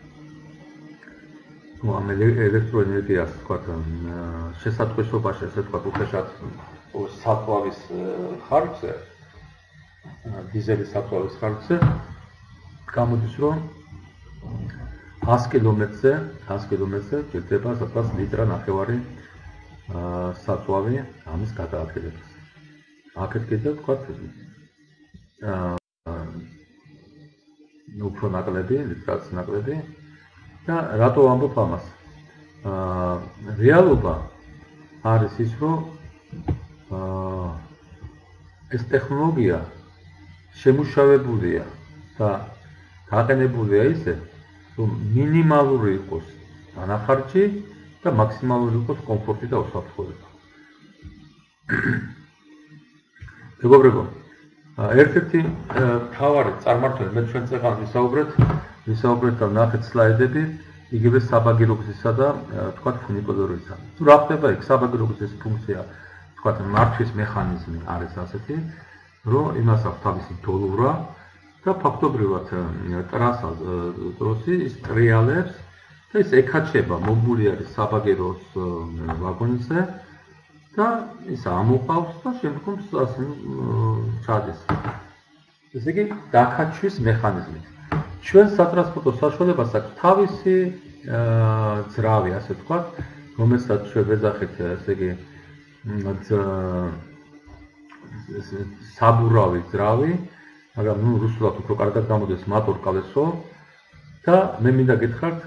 ამ ელექტროენერგიას, თქვათ, შესატყვისობაში, ესე ვთქვათ, უხეშად საწვავის ხარჯზე, დიზელის საწვავის ხარჯზე, გამოდის, რომ ას კილომეტრზე, ას კილომეტრზე ჭირდება სადღაც ლიტრა ნახევარი საწვავი ამის გადაადგილებას. აქეთ კიდევ ვთქვათ, უფრო ნაკლები, ლიტრაც ნაკლები და რატო ვამბობ ამას? რეალობა არის ის, რომ ეს ტექნოლოგია შემუშავებულია და გაყენებულია ისე, რომ მინიმალური იყოს დანახარჯი და მაქსიმალური იყოს კომფორტი და უსაფრთხოება. მეგობრებო, ერთ-ერთი მთავარი წარმმართველი, მე ჩვენ წეღან ვისაუბრეთ, ვისაუბრეთ და ვნახეთ სლაიდები, იგივე საბაგირო გზისა და თქვათ ფუნიკულორისა. თუ რა ხდება იქ საბაგირო გზის ფუნქცია, თქვათ მართვის მექანიზმი არის ასეთი, რომ იმას აქვს თავისი დოლურა და ფაქტობრივად ტრასა დროსი ის ტრიალებს და ის ეკაჩება, მოგმული არის საბაგიროს ვაგონზე და ის ამოყავს და შემდგომ ასე ჩადის. ესე იგი, დაკაჩვის მექანიზმით. ჩვენ სატრანსპორტო საშუალებას აქვს თავისი ძრავი, ასე ვთქვათ, რომელსაც ჩვენ ვეძახით, ესე იგი, საბურავი ძრავი, მაგრამ ნუ რუსულად უფრო კარგად გამოდის motor колесо და მე მინდა გითხრათ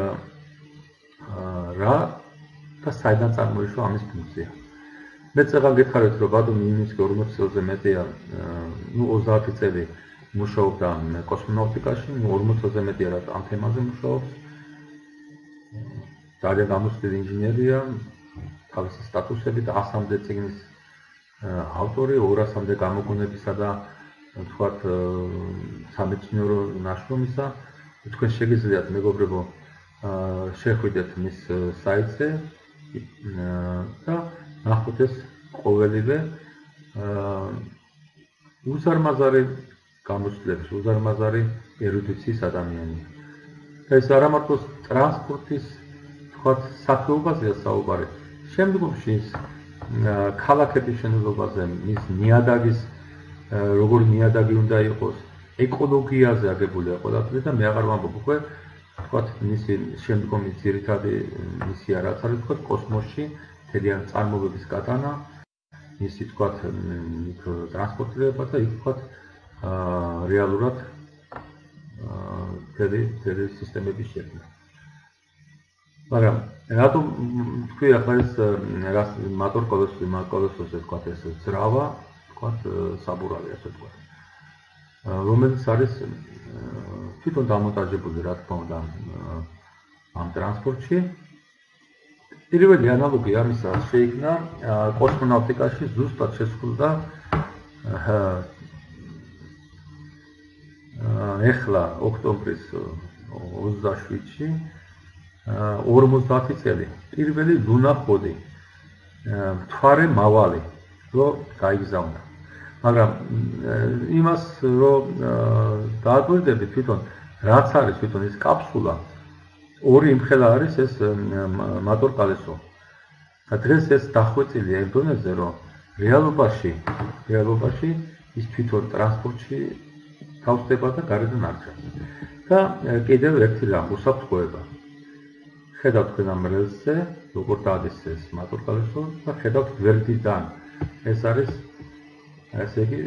რა და საიდან წარმოიშვა ამის ფუნქცია. მე წეღან გითხარით, რომ ბატონი იმინსკი ორმოცი წელზე მეტია, ნუ ოცდაათი წელი მუშაობდა კოსმონავტიკაში, ნუ ორმოცი წელზე მეტია რა ამ თემაზე მუშაობს. ძალიან გამოცდილი ინჟინერია, თავისი სტატუსებით ასამდე წიგნის ავტორი, ორასამდე გამოგონებისა და თქვათ სამეცნიერო ნაშრომისა. თქვენ შეგიძლიათ, მეგობრებო, შეხვიდეთ მის საიტზე და ნახოთ ეს ყოველივე უზარმაზარი გამოცდილების, უზარმაზარი ერუდიციის ადამიანია. ეს არა მარტო ტრანსპორტის, თქვათ, სახეობაზეა საუბარი. შემდგომში ის ქალაქების შენობაზე, მის ნიადაგის, როგორი ნიადაგი უნდა იყოს, ეკოლოგიაზე აგებულია ყველაფერი და მე აღარ ვამბობ უკვე, თქვათ, მისი შემდგომი ძირითადი მისია რაც არის, თქვათ, კოსმოსში მთლიანი წარმოების გატანა, მისი, თქვათ, ტრანსპორტირება და იქ, თქვათ, რეალურად მთელი სისტემების შექმნა. მაგრამ რატომ თქვი ახლა ეს რას motor colesо, colesо-ზე თქვათ ეს ძრავა, თქვათ, საბურავი, ასე ვთქვათ, რომელიც არის თვითონ დამონტაჟებული, რა თქმა უნდა, ამ ტრანსპორტში. პირველი ანალოგი ამისა შეიქმნა კოსმონავტიკაში, ზუსტად შესრულდა ეხლა ოქტომბრის ოცდაშვიდში ორმოცდაათი წელი პირველი ლუნახვოდი მთვარე მავალი, რომ გაიგზავნა. მაგრამ იმას რომ დააკვირდებით თვითონ რაც არის თვითონ ეს კაფსულა ორი იმხელა არის ეს მატორკალესო. და დღეს ეს დახვეწილია იმ დონეზე რომ რეალობაში რეალობაში ის თვითონ ტრანსპორტში თავსდება და გარედან არ ჩანს. და კიდევ ერთი რამ უსაფრთხოება. ხედავთ თქვენ ამ რელსზე, როგორ დადის ეს მატორკალესო და ხედავთ გვერდიდან. ეს არის ესე იგი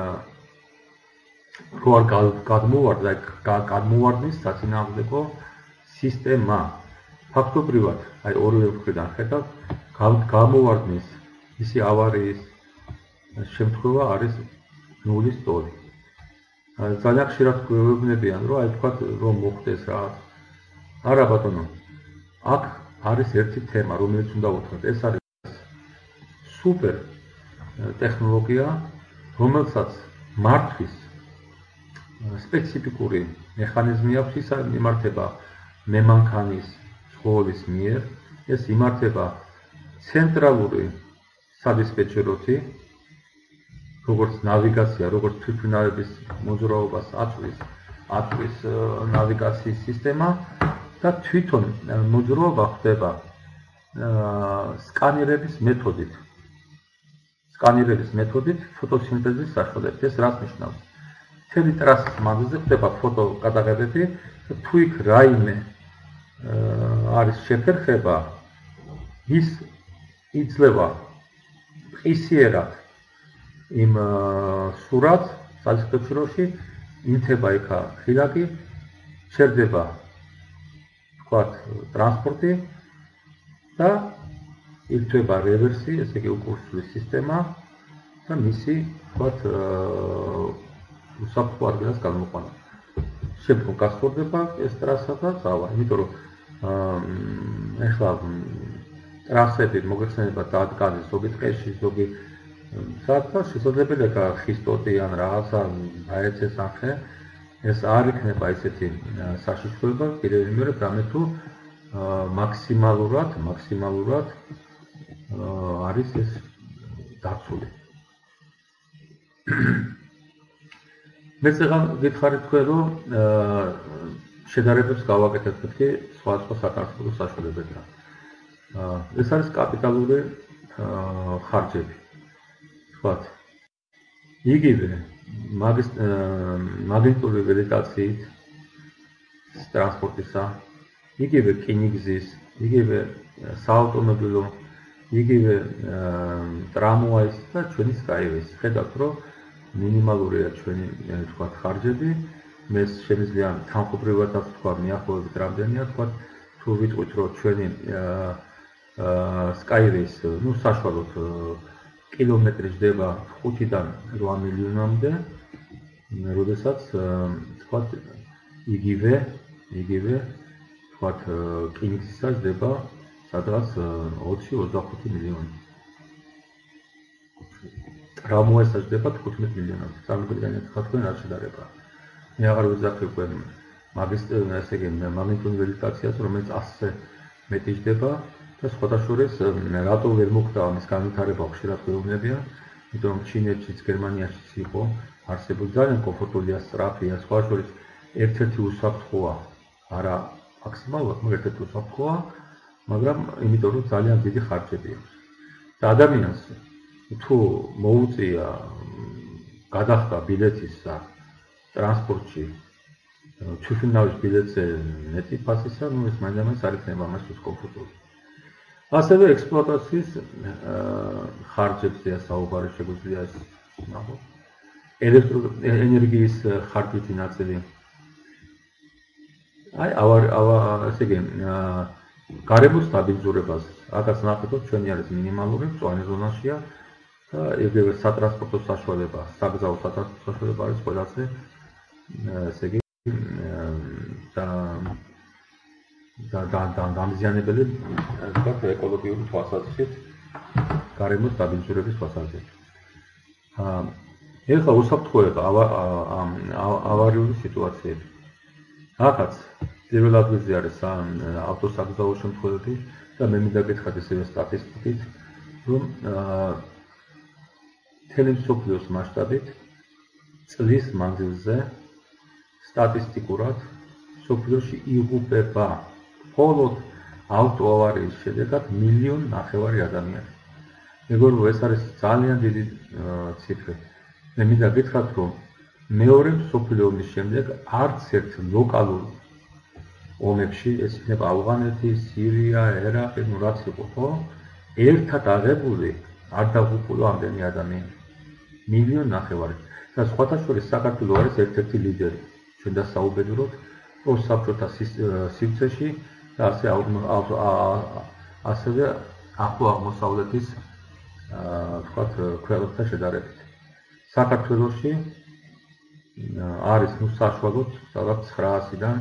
რო არ გადმოვარდა გადმოვარდნის საწინააღმდეგო სისტემა. ფაქტობრივად, აი ორივე მხრიდან ხედავთ, გამოვარდნის ისი ავარიის შემთხვევა არის ნულის ტოლი. ძალიან ხშირად გვეუბნებიან, რომ აი თქვა რომ მოხდეს რაღაც. არა ბატონო, აქ არის ერთი თემა, რომელიც უნდა უთხრათ. ეს არის სუპერ ტექნოლოგია, რომელსაც მართვის სპეციფიკური მექანიზმი აქვს, ის იმართება მემანქანის სხოლის მიერ, ეს იმართება ცენტრალური სადისპეჩეროთი, როგორც ნავიგაცია, როგორც თვითმფრინავების მოძრაობას აწვის, აწვის ნავიგაციის სისტემა და თვითონ მოძრაობა ხდება სკანირების მეთოდით. სკანირების მეთოდით ფოტოსინთეზის საშუალებით. ეს რაც ნიშნავს? მთელი ტრასის მანძილზე ხდება ფოტოკადაღებები და თუ იქ რაიმე არის შეფერხება, ის იძლევა ყისიერად იმ სურათს სადისპეჩეროში, იმთება იქა ხილაკი, ჩერდება თქვათ ტრანსპორტი და ირთვება რევერსი, ესე იგი უკურსული სისტემა და მისი თქვათ უსაფრთხო ადგილას გამოყვანა. შემდგომ გასწორდება ეს ტრასა და წავა, იმიტომ რომ ეხლა ტრასები მოგეხსენება დადგანეს ზოგი ტყეში, ზოგი საერთოდ შესაძლებელია ხის ტოტი ან რაღაცა დაეცეს ახე, ეს არ იქნება ესეთი საშიშროება, კიდევ იმერე რამე თუ მაქსიმალურად, მაქსიმალურად არის ეს დაცული. მეც ახლა გითხარით თქვენ რომ შედარებებს გავაკეთეთ მეთქი სხვა სხვა სატრანსპორტო საშუალებებთან. ეს არის კაპიტალური ხარჯები. ვთქვათ, იგივე მაგნიტური ველიტაციით ტრანსპორტისა, იგივე რკინიგზის, იგივე საავტომობილო, იგივე ტრამვაის და ჩვენი სკაივის. ხედავთ, რომ მინიმალურია ჩვენი თქვათ ხარჯები, მე შემიძლია თანხმობრივადაც თქვა მიახლოებით რამდენია თქვათ, თუ ვიტყვით რომ ჩვენი სკაივის, ну საშუალოდ კილომეტრი ჯდება ხუთიდან რვა მილიონამდე, როდესაც თქვათ იგივე, იგივე თქვათ რკინიგზისა ჯდება სადღაც ოცი ოცდახუთი მილიონი. ტრამვაისა ჯდება თხუთმეტ მილიონად. წარმოგვიდგენთ ხა თქვენ რა შედარება. მე აღარ ვიზახებ თქვენ მაგისტრი ესე იგი მაგნიტური ველიტაციას, რომელიც ასზე მეტი ჯდება და სხვათა შორის რატო ვერ მოხდა ამის განვითარება ხშირად გვეუბნებიან, იმიტომ რომ ჩინეთშიც, გერმანიაშიც იყო არსებული ძალიან კომფორტულია, სწრაფია, სხვა შორის ერთ-ერთი უსაფრთხოა, არა მაქსიმალურად, მაგრამ ერთ-ერთი უსაფრთხოა, მაგრამ იმიტომ რომ ძალიან დიდი ხარჯები აქვს. და ადამიანს თუ მოუწია გადახდა ბილეთისა ტრანსპორტში თვითმფრინავის ბილეთზე მეტი ფასისა, ну ეს მაინც არ იქნება ამას კომფორტული. ასევე ექსპლუატაციის ხარჯებზეა საუბარი შეგვიძლია ეს ნახოთ. ელექტროენერგიის ხარჯითი ნაწილი. აი, ესე იგი, გარემოს სტაბილიზურებას, აქაც ნახოთ, ჩვენი არის მინიმალური, მწვანე ზონაშია და იგივე სატრანსპორტო საშუალება, საგზაო სატრანსპორტო საშუალება არის ყველაზე, ესე იგი, და და დამზიანებელი თქვათ ეკოლოგიური თვალსაზრისით გარემოს სტაბილიზურების თვალსაზრისით. ეხლა უსაფრთხოება ავარიული სიტუაციები. აქაც პირველ ადგილზე არის ავტოსაგზაო შემთხვევები და მე მინდა გითხრათ ისევე სტატისტიკით, რომ მთელი მსოფლიოს მასშტაბით წლის მანძილზე სტატისტიკურად მსოფლიოში იღუპება მხოლოდ ავტოავარიის შედეგად მილიონ ნახევარი ადამიანი. მეგობრებო, ეს არის ძალიან დიდი ციფრი. მე მინდა გითხრათ, რომ მეორე მსოფლიო ომის შემდეგ არც ერთ ლოკალურ ომებში, ეს იქნება ავღანეთი, სირია, ერაყი, ნუ რაც იყო, ხო? ერთად აღებული არ დაღუპულა ამდენი ადამიანი. მილიონ ნახევარი. და სხვათა შორის საქართველო არის ერთ-ერთი ლიდერი. ჩვენ დასაუბედუროთ პოსტსაბჭოთა სივრცეში და ასე ასევე ახლო აღმოსავლეთის ვთქვათ ქვეყნებთან შედარებით. საქართველოში არის ნუ საშუალოდ რაღაც ცხრაასიდან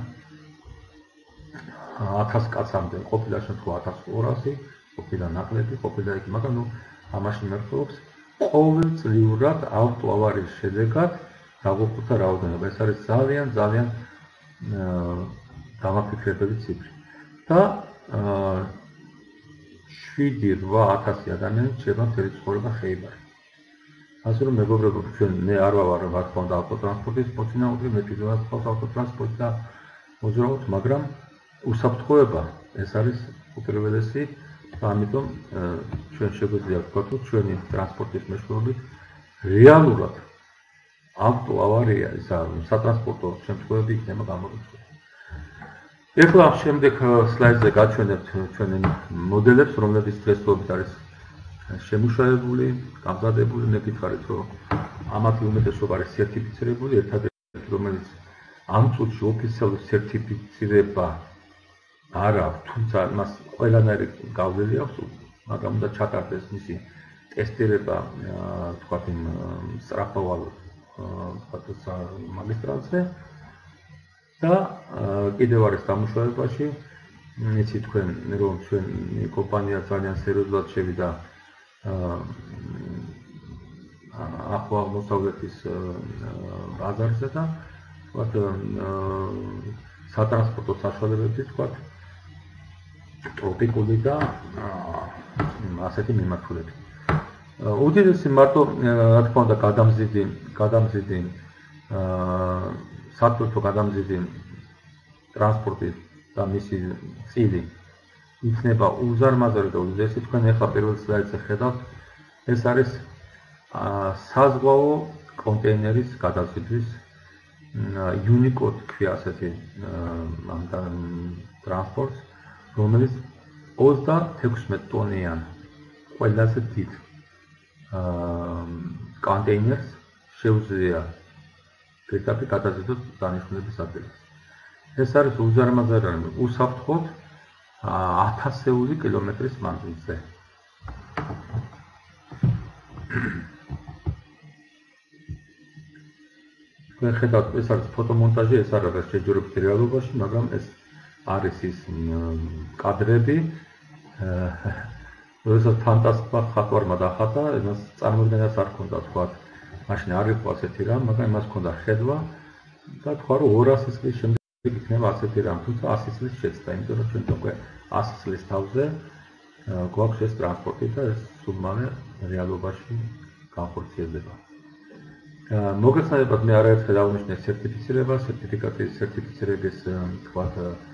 ათას კაცამდე, ყოფილა შემთხვევა ათას ორასი, ყოფილა ნაკლები, ყოფილა იქ, მაგრამ ნუ ამაში მერყეობს ყოველწლიურად ავტოავარიის შედეგად დაღუპულთა რაოდენობა. ეს არის ძალიან ძალიან დამაფიქრებელი ციფრი. და შვიდი რვა ათასი ადამიანი რჩება მთელი ცხოვრება ხეიბარი. ასე რომ მეგობრებო, ჩვენ მე არ ვარ რა თქმა უნდა ავტოტრანსპორტის მოწინააღმდეგე, მე კიდევაც ყავს ავტოტრანსპორტი და მოძრაობთ, მაგრამ უსაფრთხოება ეს არის უპირველესი და ამიტომ ჩვენ შეგვიძლია ვთქვათ, რომ ჩვენი ტრანსპორტის მეშვეობით რეალურად ავტოავარია ისა სატრანსპორტო შემთხვევები იქნება გამოიწვია. ეხლა შემდეგ სლაიდზე გაჩვენებთ ჩვენი მოდელებს, რომლებიც დღესდღეობით არის შემუშავებული, გამზადებული. მე გითხარით, რომ ამათი უმეტესობა არის სერტიფიცირებული, ერთადერთი რომელიც ამ წუთში ოფიციალური სერტიფიცირება არ აქვს, თუმცა მას ყველანაირი გავლილი აქვს, მაგრამ უნდა ჩატარდეს მისი ტესტირება, თქვათ იმ სწრაფავალ მაგისტრალზე და კიდევ არის დამუშავებაში. იცით თქვენ, რომ ჩვენი კომპანია ძალიან სერიოზულად შევიდა ახლო აღმოსავლეთის ბაზარზე და ვთქვათ სატრანსპორტო საშუალებები, ვთქვათ ტროპიკული და ასეთი მიმართულებით. უდიდესი მარტო რა თქმა უნდა გადამზიდი გადამზიდი სატვირთო გადამზიდი ტრანსპორტი და მისი წილი იქნება უზარმაზარი და უდიდესი. თქვენ ახლა პირველ სლაიდზე ხედავთ, ეს არის საზღვაო კონტეინერის გადაზიდვის Unicode ქვია ასეთი ტრანსპორტს, რომელიც ოცდათექვსმეტ ტონიან ყველაზე დიდ კონტეინერს შეუძლია პირდაპირ გადაზიდოს დანიშნულების ადგილას. ეს არის უზარმაზარი, უსაფრთხოდ ათასეული კილომეტრის მანძილზე. თქვენ ხედავთ, ეს არის ფოტომონტაჟი, ეს არ არის შეჯიბრებითი რეალობაში, მაგრამ ეს არის ის კადრები, როდესაც ფანტასტიკა ხატვარმა დახატა, მას წარმოდგენას არ ჰქონდა, თქვათ, მაშინ არ იყო ასეთი რამ, მაგრამ მას ჰქონდა ხედვა და თქვა, რომ ორასი წლის შემდეგ იქნება ასეთი რამ, თუმცა ასი წლის შეცდა, იმიტომ რომ ჩვენ უკვე ასი წლის თავზე გვაქვს ეს ტრანსპორტი და ეს სულ მალე რეალობაში განხორციელდება. მოგეხსენებათ, მე არაერთხელ აღნიშნე სერტიფიცირება, სერტიფიკატის სერტიფიცირების თქვათ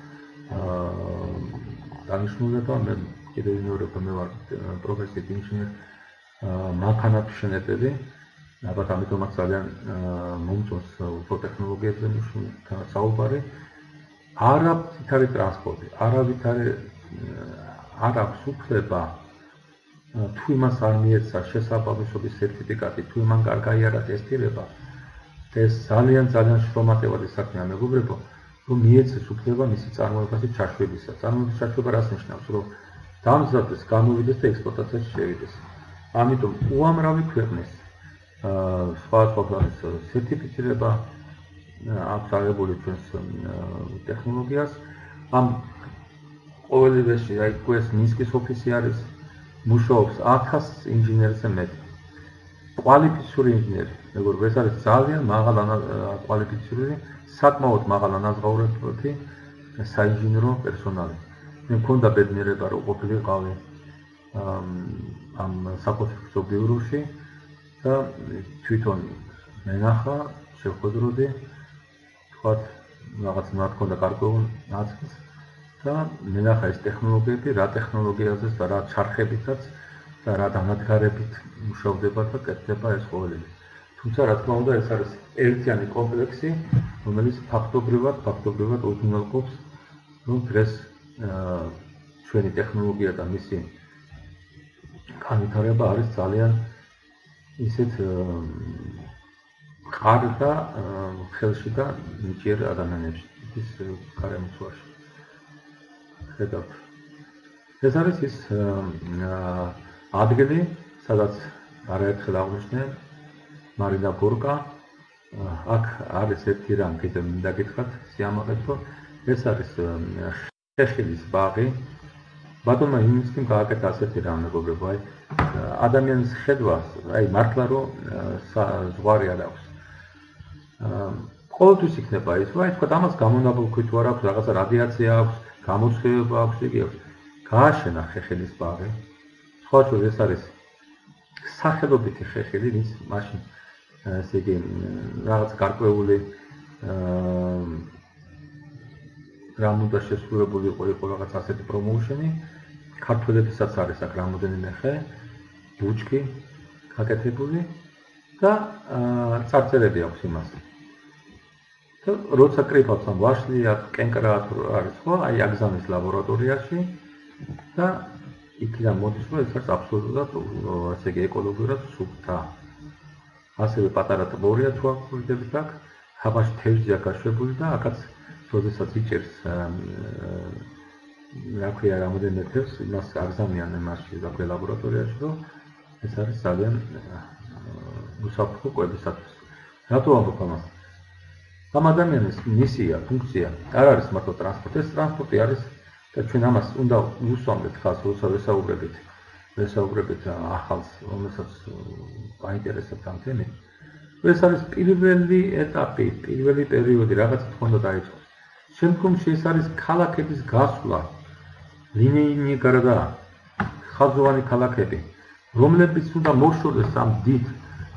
დანიშნულება. მე კიდევ ვიმეორებ, მე ვარ პროფესიით ინჟინერი, მანქანათმშენებელი, ალბათ ამიტომაც ძალიან მომწონს უფრო ტექნოლოგიებზე საუბარი. არავითარი ტრანსპორტი, არავითარი არ აქვს უფლება თუ იმას არ მიეცა შესაბამისობის სერტიფიკატი, თუ იმან არ გაიარა ტესტირება, ეს ძალიან ძალიან შრომატევადი საქმეა მეგობრებო, რომ მიეცეს უფლება მისი წარმოებაში ჩაშვებისა. წარმოების ჩაშვება რას ნიშნავს, რომ დამზადდეს, გამოვიდეს და ექსპლუატაციაში შევიდეს. ამიტომ უამრავი ქვეყნის სხვა სხვა ქვეყნის სერტიფიცირება აქვს აღებული ჩვენს ტექნოლოგიას. ამ ყოველივეში, აი ეს მინსკის ოფისი არის, მუშაობს ათას ინჟინერზე მეტი. კვალიფიციური ინჟინერი, მეგობრებო, ეს არის ძალიან მაღალ კვალიფიციური, საკმაოდ მაღალ ანაზღაურებითი საინჟინრო პერსონალი. მე მქონდა ბედნიერება, რომ ყოფილიყავი ამ საკონსტრუქციო ბიუროში და თვითონ მენახა შევხვედროდი თქვათ რაღაც რა თქონდა გარკვეულ ნაწილს და მენახა ეს ტექნოლოგიები რა ტექნოლოგიაზეც და რა ჩარხებითაც და რა დანადგარებით მუშავდება და კეთდება ეს ყოველივე. თუმცა რა თქმა უნდა ეს არის ერთიანი კომპლექსი, რომელიც ფაქტობრივად ფაქტობრივად უზრუნველყოფს რომ დღეს ჩვენი ტექნოლოგია და მისი განვითარება არის ძალიან ისეთ ხარ და ხელში და ნიჭიერ ადამიანებში ის გარემოცვაში. ხედავთ. ეს არის ის ადგილი, სადაც არაერთხელ აღვნიშნე მარინა გორკა. აქ არის ერთი რამ კიდევ მინდა გითხრათ სიამაყედ, რომ ეს არის ხეხილის ბაღი. ბატონმა ინსტინქტი გააკეთა ასეთი რამ მეგობრებო, აი ადამიანის ხედვა, აი მართლა რომ ზღვარი არ აქვს. ყოველთვის იქნება ის, რომ აი თქვა ამას გამონაბოლქვი თუ არ აქვს, რაღაცა რადიაცია აქვს, გამოცხევება აქვს, იგი აქვს. გააშენა ხეხილის ბაღი. სხვა შორის ეს არის სახელობითი ხეხილი, ის მაშინ ესე იგი რაღაც გარკვეული რამ უნდა შესრულებული იყო იყო რაღაც ასეთი პრომოუშენი. ქართველებისაც არის აქ რამოდენიმე ხე, ბუჩქი გაკეთებული და წარწერები აქვს იმას. და როცა კრიფავს ამ ვაშლი აქ კენკრა არის ხო, აი აგზავნის ლაბორატორიაში და იქიდან მოდის რომ ეს არის აბსოლუტურად ასე იგი ეკოლოგიურად სუფთა. ასევე პატარა ტბორია თუ აქ ვიდებით აქ, ჰაბაში თევზია გაშვებული და აქაც როდესაც იჭერს რა ქვია რამოდენიმე თევზს, იმას აგზავნიან მასში რა ქვია ლაბორატორიაში, რომ ეს არის ძალიან უსაფრთხო კვებისათვის. რატო ამბობ ამას? ამ ადამიანის მისია, ფუნქცია არ არის მარტო ტრანსპორტი, ეს ტრანსპორტი არის და ჩვენ ამას უნდა ვუსვამდეთ ხალხს, როცა ვესაუბრებით, ვესაუბრებით ახალს, რომელსაც გაინტერესებთ ამ თემით. ეს არის პირველი ეტაპი, პირველი პერიოდი, რაღაც თქონდა დაიწყოს. შემდგომში ეს არის ქალაქების გასვლა, ლინейნი გარდა, ხაზოვანი ქალაქები, რომლებიც უნდა მოშორდეს ამ დიდ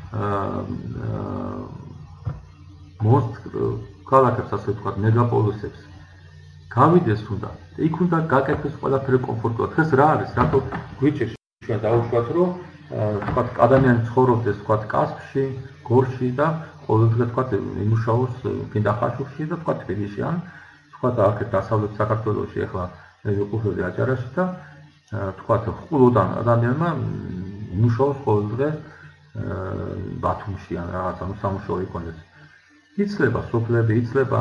most ქალაქებს, ასე ვთქვათ, მეგაპოლისებს. გავიდეს უნდა, იქ უნდა გაკეთდეს ყველაფერი კომფორტულად. ეს რა არის? რატო გვიჭირს ჩვენ დავუშვათ, რომ ვთქვათ, ადამიანი ცხოვრობდეს, ვთქვათ, კასპში, გორში და ყოველდღე ვთქვათ, იმუშაოს გინდა ხაშურში და ვთქვათ, თბილისში ან ვთქვათ, აქ დასავლეთ საქართველოში ახლა ვიყურები აჭარაში და ვთქვათ, ხულოდან ადამიანმა იმუშაოს ყოველდღე ბათუმში ან რაღაცა სამუშაო იქონდეს. იცლება სოფლები, იცლება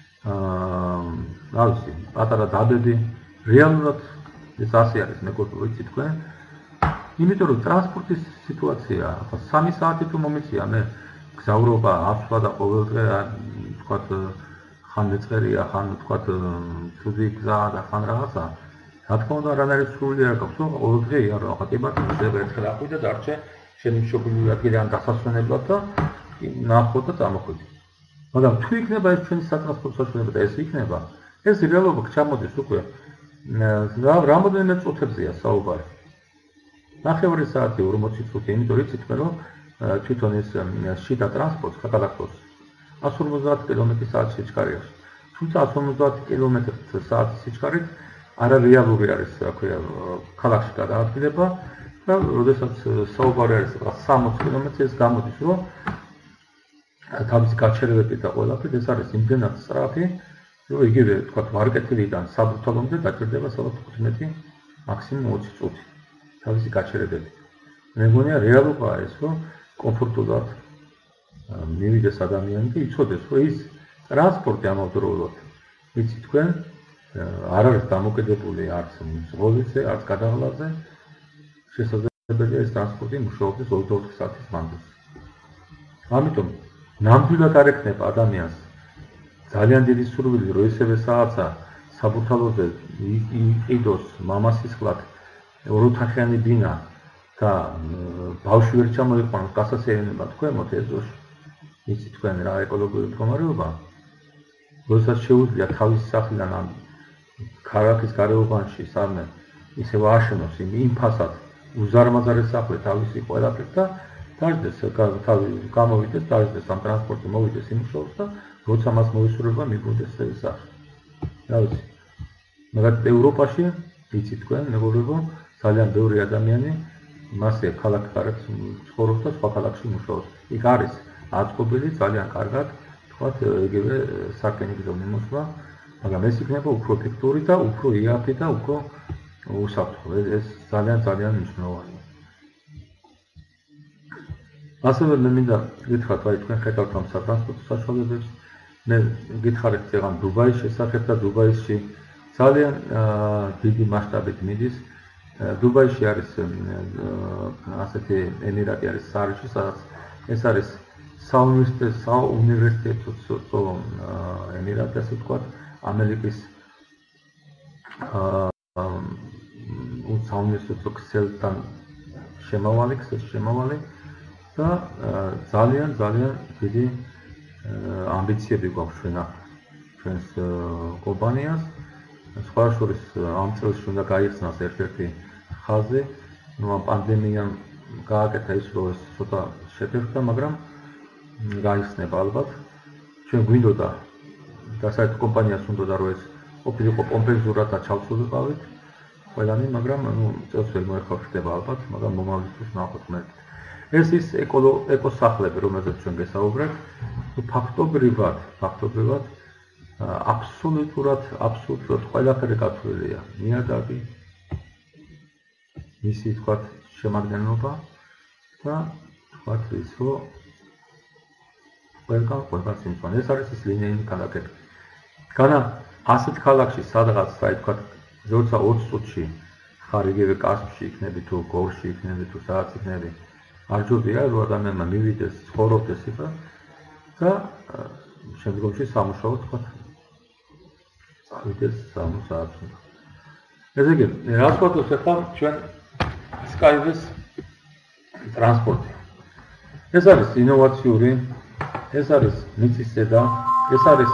აა ვიცი, პატარა დაბები, რეალურად ეს ასე არის, მეგობრებო, იცით თქვენ? იმიტომ რომ ტრანსპორტის სიტუაცია, ახლა სამი საათი თუ მომიწია მე გზავრობა, ასვლა და ყოველდღე ვთქვათ, ხან მეწყერია, ხან ვთქვათ, ცუდი გზა და ხან რაღაცა. რა თქმა უნდა, რანაირი სრული არ გაქვს, რომ ყოველდღე იარო, ახლა ტიბათი შეიძლება ერთხელ აყვი და დარჩე შენი მშობლიური ადგილიდან დასასვენებლად და ნახო და წამოხვიდე. მაგრამ თუ იქნება ეს ჩვენი სატრანსპორტო საშუალება და ეს იქნება, ეს რეალობა ჩამოდის უკვე რამოდენიმე წუთებზეა საუბარი. ნახევარი საათი ორმოცი წუთი, იმიტომ რომ იცით მე რომ თვითონ ეს შიდა ტრანსპორტს ხაკალაკოს εκατს ორმოცდაათ კილომეტრი საათში სიჩქარე აქვს. თუმცა εκατს ორმოცდაათ კილომეტრი საათში სიჩქარით არარეალური არის, რა ქვია, ქალაქში გადაადგილება და როდესაც საუბარი არის სამოცი კილომეტრი, ეს გამოდის რომ თავის გაჩერებებით და ყველაფრით ეს არის იმდენად სწრაფი, რომ იგივე თქვა მარკეტილიდან საბურთალომდე დაჭირდება სადღაც თხუთმეტი მაქსიმუმ ოცი წუთი თავისი გაჩერებებით. მე მგონია რეალობაა ეს, რომ კომფორტულად მივიდეს ადამიანი და იცოდეს, რომ ის ტრანსპორტი ამავდროულად, ვიცი თქვენ, არ არის დამოკიდებული არც ზღვაზე, არც გადაღლაზე, შესაძლებელია ეს ტრანსპორტი მუშაობდეს ოცდაოთხი საათის მანძილზე. ამიტომ ნამდვილად არ ექნება ადამიანს ძალიან დიდი სურვილი, რომ ისევე საათსა საბურთალოზე იყიდოს მამასისხლად ოროთახიანი ბინა და ბავშვი ვერ ჩამოიყვანოს გასასეირნებლად ქვემოთ ეზოში. იცი თქვენ რა ეკოლოგიური მდგომარეობა? როდესაც შეუძლია თავის სახლიდან ამ ქალაქის გარეუბანში სამე ისევ აშენოს იმ ფასად უზარმაზარი სახლი თავისი ყველაფრით და დაждდეს, თავი გამოვიდეს, დაждდეს ამ ტრანსპორტზე მოვიდეს იმუშაოს და როცა მას მოისურვება მიგვიდეს სახე. რა ვიცი. მაგრამ ევროპაში იცით თქვენ, მეგობრებო, ძალიან ბევრი ადამიანი მასე ქალაქ-ქალაქში ცხოვრობს და სხვა ქალაქში მუშაობს. იქ არის აწყობილი ძალიან კარგად, თქვათ, იგივე სარკინიგზო მიმოსვლა, მაგრამ ეს იქნება უფრო ეფექტური და უფრო იაფი და უფრო უსაფრთხო. ეს ძალიან ძალიან მნიშვნელოვანია. ასევე მე მინდა გითხრათ, აი თქვენ ხედავთ ამ სატრანსპორტო საშუალებებს. მე გითხარით წეგან დუბაის შესახებ და დუბაისში ძალიან დიდი მასშტაბით მიდის. დუბაიში არის ასეთი ემირატი არის სარიში, სადაც ეს არის საუნივერსიტეტო საუნივერსიტეტო ემირატი, ასე ვთქვათ, ამერიკის საუნივერსიტეტო ქსელთან შემავალი, ქსელს შემავალი და ძალიან ძალიან დიდი ამბიციები გვაქვს ჩვენ ჩვენს კომპანიას. სხვა შორის ამ წელს უნდა გაიხსნას ერთ-ერთი ხაზი, ну ამ პანდემიამ გააკეთა ის, რომ ეს ცოტა შეთევდა, მაგრამ გაიხსნება ალბათ. ჩვენ გვინდოდა და საერთოდ კომპანიას უნდოდა რომ ეს ყოფილიყო კომპენსურად და ჩავსულიყავით ყველანი, მაგრამ ну წელს ვერ მოეხმარება ალბათ, მაგრამ მომავლისთვის ნახოთ მე. ეს ის ეკოლო ეკოსახლები, რომელზეც ჩვენ გესაუბრებთ, ფაქტობრივად, ფაქტობრივად აბსოლუტურად, აბსოლუტურად ყველაფერი გათვლილია. ნიადაგი, მისი თქვათ შემადგენლობა და თქვათ ის, რომ ყველგან ყველგან სიმწვანე. ეს არის ის ლინейნი ქალაქები. განა ასეთ ქალაქში სადღაც, აი თქვათ, როცა ოც წუთში ხარ იგივე კასპში იქნები თუ გორში იქნები თუ სადაც იქნები, არ ჯობია რომ ადამიანმა მივიდეს, ცხოვრობდეს იქ და შემდგომში სამუშაო თქვათ წავიდეს სამი საათი. ესე იგი, რაც გვაქვს ახლა ჩვენ Skyway-ს ტრანსპორტი. ეს არის ინოვაციური, ეს არის მიწისზედა, ეს არის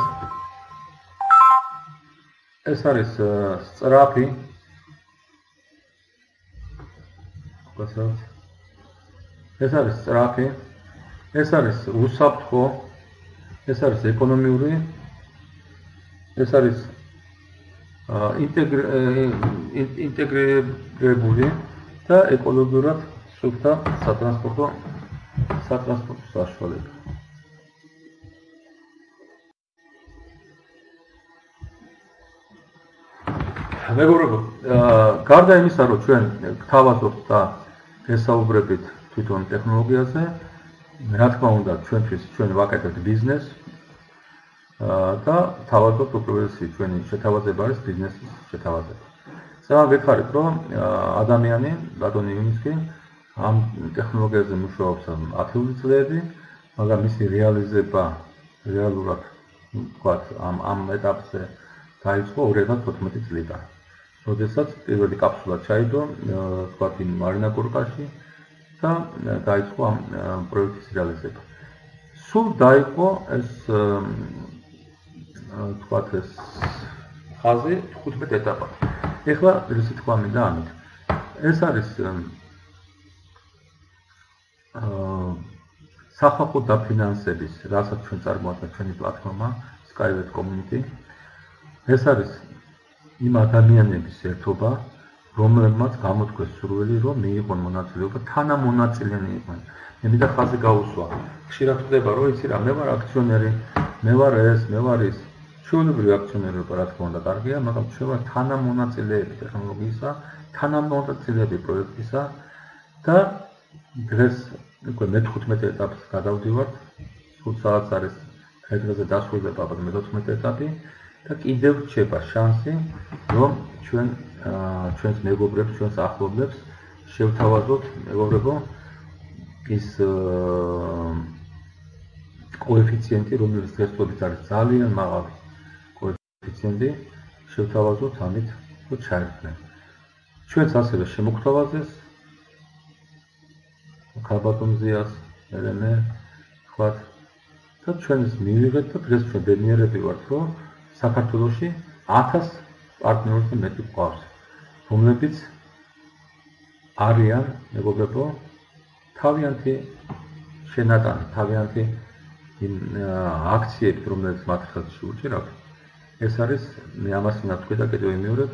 ეს არის სწრაფი. გასაუბრეთ. ეს არის სწრაფი, ეს არის უსაფრთხო, ეს არის ეკონომიური, ეს არის ინტეგრირებული და ეკოლოგიურად სუფთა სატრანსპორტო სატრანსპორტო საშუალება. მეგობრებო, გარდა იმისა, რომ ჩვენ გთავაზობთ და გესაუბრებით თვითონ ტექნოლოგიაზე, რა თქმა უნდა, ჩვენთვის ჩვენ ვაკეთებთ ბიზნესს და თავაზობთ უპირველესი ჩვენი შეთავაზება არის ბიზნესის შეთავაზება. ძალიან გეხარით, რომ ადამიანი, ბატონი იუნისკი, ამ ტექნოლოგიაზე მუშაობს ათეული წლები, მაგრამ მისი რეალიზება რეალურად, ვთქვათ, ამ ამ ეტაპზე დაიწყო ორი ათას თოთხმეტი წლიდან. როდესაც პირველი კაფსულა ჩაიდო, ვთქვათ, იმ მარინაკურკაში და დაიწყო ამ პროექტის რეალიზება. სულ დაიწყო ეს ვთქვათ ეს ხაზი თხუთმეტ ეტაპად. ეხლა რისი თქვა მინდა ამით. ეს არის სახალხო დაფინანსების, რასაც ჩვენ წარმოადგენთ ჩვენი პლატფორმა Skyway Community. ეს არის იმ ადამიანების ერთობა, რომლებმაც გამოთქვეს სურვილი, რომ მიიღონ მონაწილეობა, თანამონაწილენი იყვნენ. მე მინდა ხაზი გაუსვა. ხშირად ხდება, რომ იცი რა, მე ვარ აქციონერი, მე ვარ ეს, მე ვარ ის. ჩვეულებრივი აქციონერობა რა თქმა უნდა კარგია, მაგრამ ჩვენ ვართ თანამონაწილეები ტექნოლოგიისა, თანამონაწილეები პროექტისა და დღეს უკვე მეთხუთმეტ ეტაპს გადავდივართ. სულ საათს არის დღე-დღეზე დასრულდება ალბათ მეთოთხმეტე ეტაპი და კიდევ რჩება შანსი, რომ ჩვენ ჩვენს მეგობრებს, ჩვენს ახლობლებს შევთავაზოთ, მეგობრებო, ის კოეფიციენტი, რომელიც დღესდღეობით არის ძალიან მაღალი კოეფიციენტი, შევთავაზოთ ამით, რომ ჩაერთვენ. ჩვენც ასევე შემოგთავაზეს ქალბატონზიას, მე ვთქვათ, და ჩვენს მივიღეთ და დღეს ჩვენ ბედნიერები ვართ, რომ საქართველოში ათას პარტნიორზე მეტი გვყავს, რომლებიც არიან, მეგობრებო, თავიანთი შენატანი, თავიანთი იმ აქციები, რომელიც მათ ხელში უჭირავთ, ეს არის მე ამას ნათქვი და კიდევ ვიმეორებ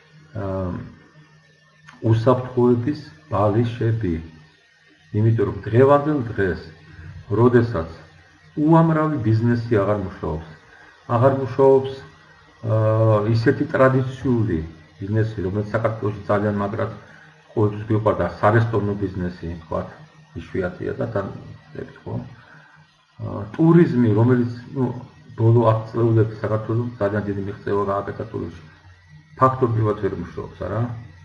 უსაფრთხოების ბალიშები. იმიტომ რომ დღევანდელ დღეს, როდესაც უამრავი ბიზნესი აღარ მუშაობს, აღარ მუშაობს ისეთი ტრადიციული ბიზნესი, რომელიც საქართველოში ძალიან მაგრად ყოველთვის გვიყვარდა, სარესტორნო ბიზნესი, თქვათ, იშვიათია და თან ვთქვით, ხო? ტურიზმი, რომელიც, ну, ბოლო ათ წლებში საქართველოს ძალიან დიდი მიღწევა გააკეთა ტურიზმში. ფაქტობრივად ვერ მუშაობს, არა?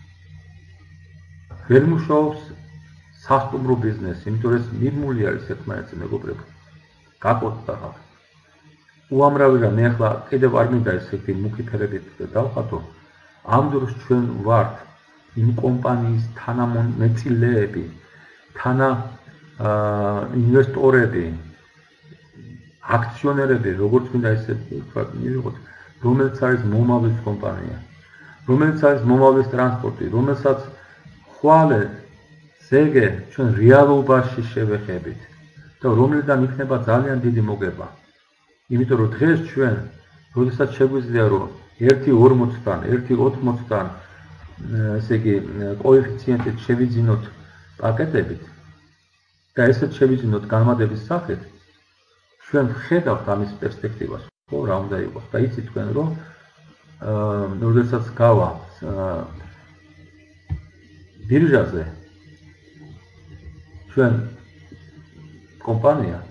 ვერ მუშაობს სასტუმრო ბიზნესი, იმიტომ რომ ეს მიმული არის ერთმანეთზე, მეგობრებო. გაკოტრდა ხალხი. უამრავი რამ, მე ახლა კიდევ არ მინდა ესეთი მუქი ფერებით დავხატო. ამ დროს ჩვენ ვართ იმ კომპანიის თანამონაწილეები, თანა ინვესტორები, აქციონერები, როგორც მინდა ესე ვთქვათ, მივიღოთ, რომელიც არის მომავლის კომპანია, რომელიც არის მომავლის ტრანსპორტი, რომელსაც ხვალე ზეგე ჩვენ რეალობაში შევეხებით და რომლიდან იქნება ძალიან დიდი მოგება. იმიტომ რომ დღეს ჩვენ, როდესაც შეგვიძლია რომ ერთი ორმოცდან, ერთი ოთხმოცდან, ესე იგი, კოეფიციენტით შევიძინოთ პაკეტებით და ესეც შევიძინოთ განმადების სახით, ჩვენ ხედავთ ამის პერსპექტივას, ხო, რა უნდა იყოს და იცით თქვენ რომ როდესაც გავა ბირჟაზე ჩვენ კომპანია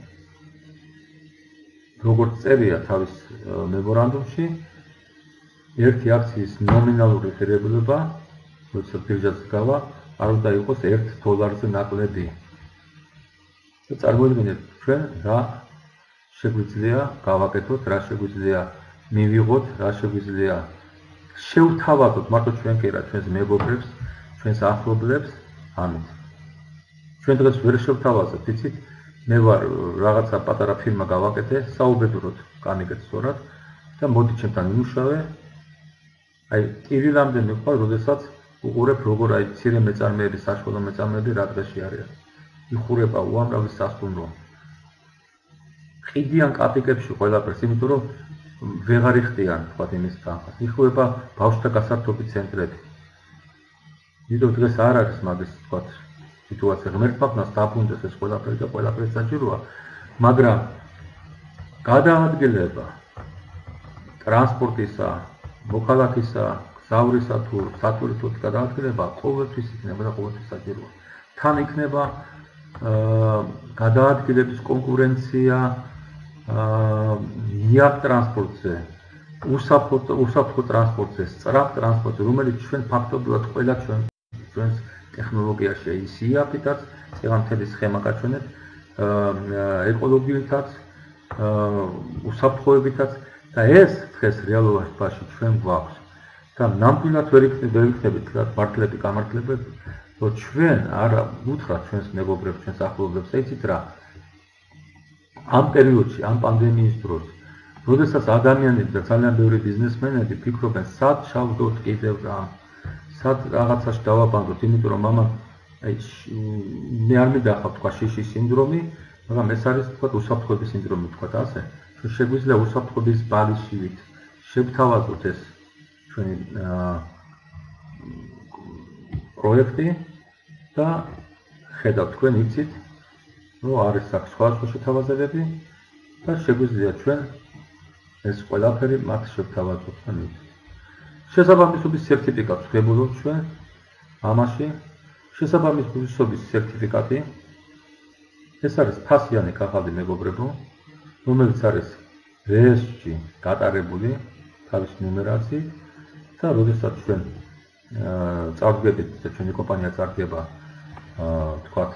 როგორც წერია თავის მემორანდუმში, ერთი აქციის ნომინალური ღირებულება, როდესაც ბირჟაზე გავა, არ უნდა იყოს ერთ დოლარზე ნაკლები. და წარმოიდგინეთ ჩვენ რა შეგვიძლია გავაკეთოთ, რა შეგვიძლია მივიღოთ, რა შეგვიძლია შევთავაზოთ მარტო ჩვენ კი რა, ჩვენს მეგობრებს, ჩვენს ახლობლებს ამით. ჩვენ დღეს ვერ შევთავაზებთ, იცით? მე ვარ რაღაცა პატარა ფირმა გავაკეთე, საუბედუროდ გამიგეთ სწორად და მოდი ჩემთან იმუშავე. აი, ტირილამდე მიყვარ, როდესაც უყურებ როგორ აი მცირე მეწარმეები, საშუალო მეწარმეები რა დღეში არიან. იხურება უამრავი სასტუმრო. ყიდიან კაპიკებში ყველაფერს, იმიტომ რომ ვეღარ იხდიან, თქვათ იმის თანხას. იხურება ბავშვთა გასართობი ცენტრები. იმიტომ დღეს არ არის მაგის, თქვათ, სიტუაცია. ღმერთმა ხნას დაბრუნდეს ეს ყველაფერი და ყველაფერი საჭიროა, მაგრამ გადაადგილება ტრანსპორტისა, მოქალაქისა, გზავრისა თუ სატურისტოს გადაადგილება ყოველთვის იქნება და ყოველთვის საჭიროა. თან იქნება გადაადგილების კონკურენცია იაფ ტრანსპორტზე, უსაფრთხო ტრანსპორტზე, სწრაფ ტრანსპორტზე, რომელიც ჩვენ ფაქტობრივად ყველა ჩვენ ჩვენს ტექნოლოგიაში ის იაფითაც, წეღან მთელი სხემა გაჩვენეთ, ეკოლოგიითაც, უსაფრთხოებითაც და ეს დღეს რეალობაში ჩვენ გვაქვს. და ნამდვილად ვერ იქნებით მართლები, გამართლებები, რომ ჩვენ არა უთხრათ ჩვენს მეგობრებს, ჩვენს ახლობლებს, იცით რა, ამ პერიოდში, ამ პანდემიის დროს, როდესაც ადამიანები და ძალიან ბევრი ბიზნესმენები ფიქრობენ, სად ჩავდოთ კიდევ რა, სად რაღაცაში დავაბანდოთ, იმიტომ რომ მამამ, აი, მე არ მინდა ახლა თქვა შიშის სინდრომი, მაგრამ ეს არის თქვა უსაფრთხოების სინდრომი, თქვა ასე. ჩვენ შეგვიძლია უსაფრთხოების ბალიშივით შევთავაზოთ ეს ჩვენი პროექტი და ხედავთ თქვენ იცით, რომ არის აქ სხვა სხვა შეთავაზებები და შეგვიძლია ჩვენ ეს ყველაფერი მათ შევთავაზოთ და მივიღოთ. შესაბამისობის სერტიფიკატს ვღებულობთ ჩვენ ამაში. შესაბამისობის სერტიფიკატი ეს არის ფასიანი კაღალდი, მეგობრებო, რომელიც არის რეესტრში გატარებული თავის ნუმერაციით და როდესაც ჩვენ წარდგებით და ჩვენი კომპანია წარდგება თქვათ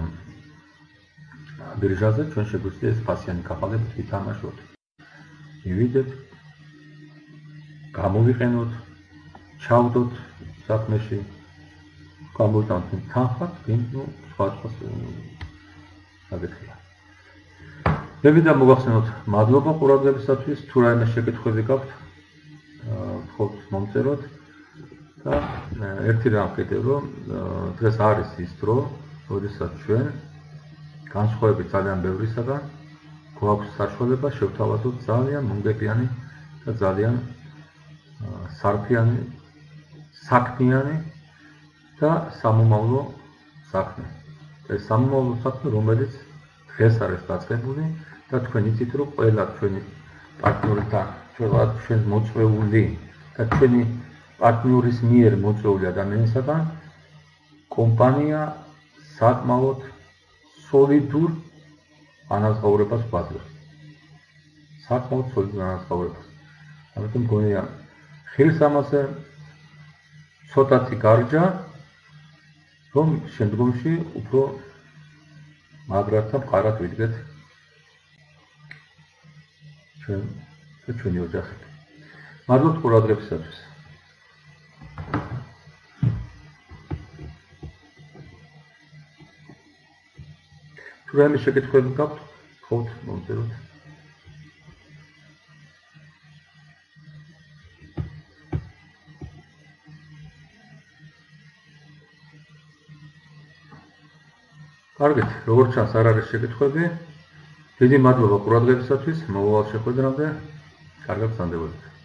ბირჟაზე, ჩვენ შეგვიძლია ეს ფასიანი კაღალდებით ვითამაშოთ. მივიდეთ, გამოვიყენოთ, ჩავდოთ საქმეში, გამოვიტანოთ თანხა, ну, სხვა სხვა აგეთქია. მე მინდა მოგახსენოთ, მადლობა ყურადღებისათვის, თუ რაიმე შეკითხვები გაქვთ, ვთხოვთ მომწეროთ და ერთი რამ კიდევ, რომ დღეს არის ის დრო, როდესაც ჩვენ განსხვავებით ძალიან ბევრისაგან გვაქვს საშუალება შევთავაზოთ ძალიან მომგებიანი და ძალიან სარფიანი, საქმიანი და სამომავლო საქმე. ეს სამომავლო საქმე, რომელიც დღეს არის დაწყებული და თქვენ იცით, რომ ყველა ჩვენი პარტნიორთან, ჩვენ მოწვეული და ჩვენი პარტნიორის მიერ მოწვეული ადამიანისაგან კომპანია საკმაოდ სოლიდურ ანაზღაურებას გვაძლევს. საკმაოდ სოლიდურ ანაზღაურებას. ამიტომ მგონია ხილს ამაზე ცოტათი გარჯა, რომ შემდგომში უფრო მაგრად და მყარად ვიდგეთ ჩვენ და ჩვენი ოჯახები. მადლობთ ყურადღებისათვის. თუ რაიმე შეკითხვები გაქვთ, ხოთ მომწეროთ. კარგით, როგორც ჩანს, არ არის შეკითხვები. დიდი მადლობა ყურადღებისათვის, მომავალ შეხვედრამდე. კარგად გრძანდებოდეთ.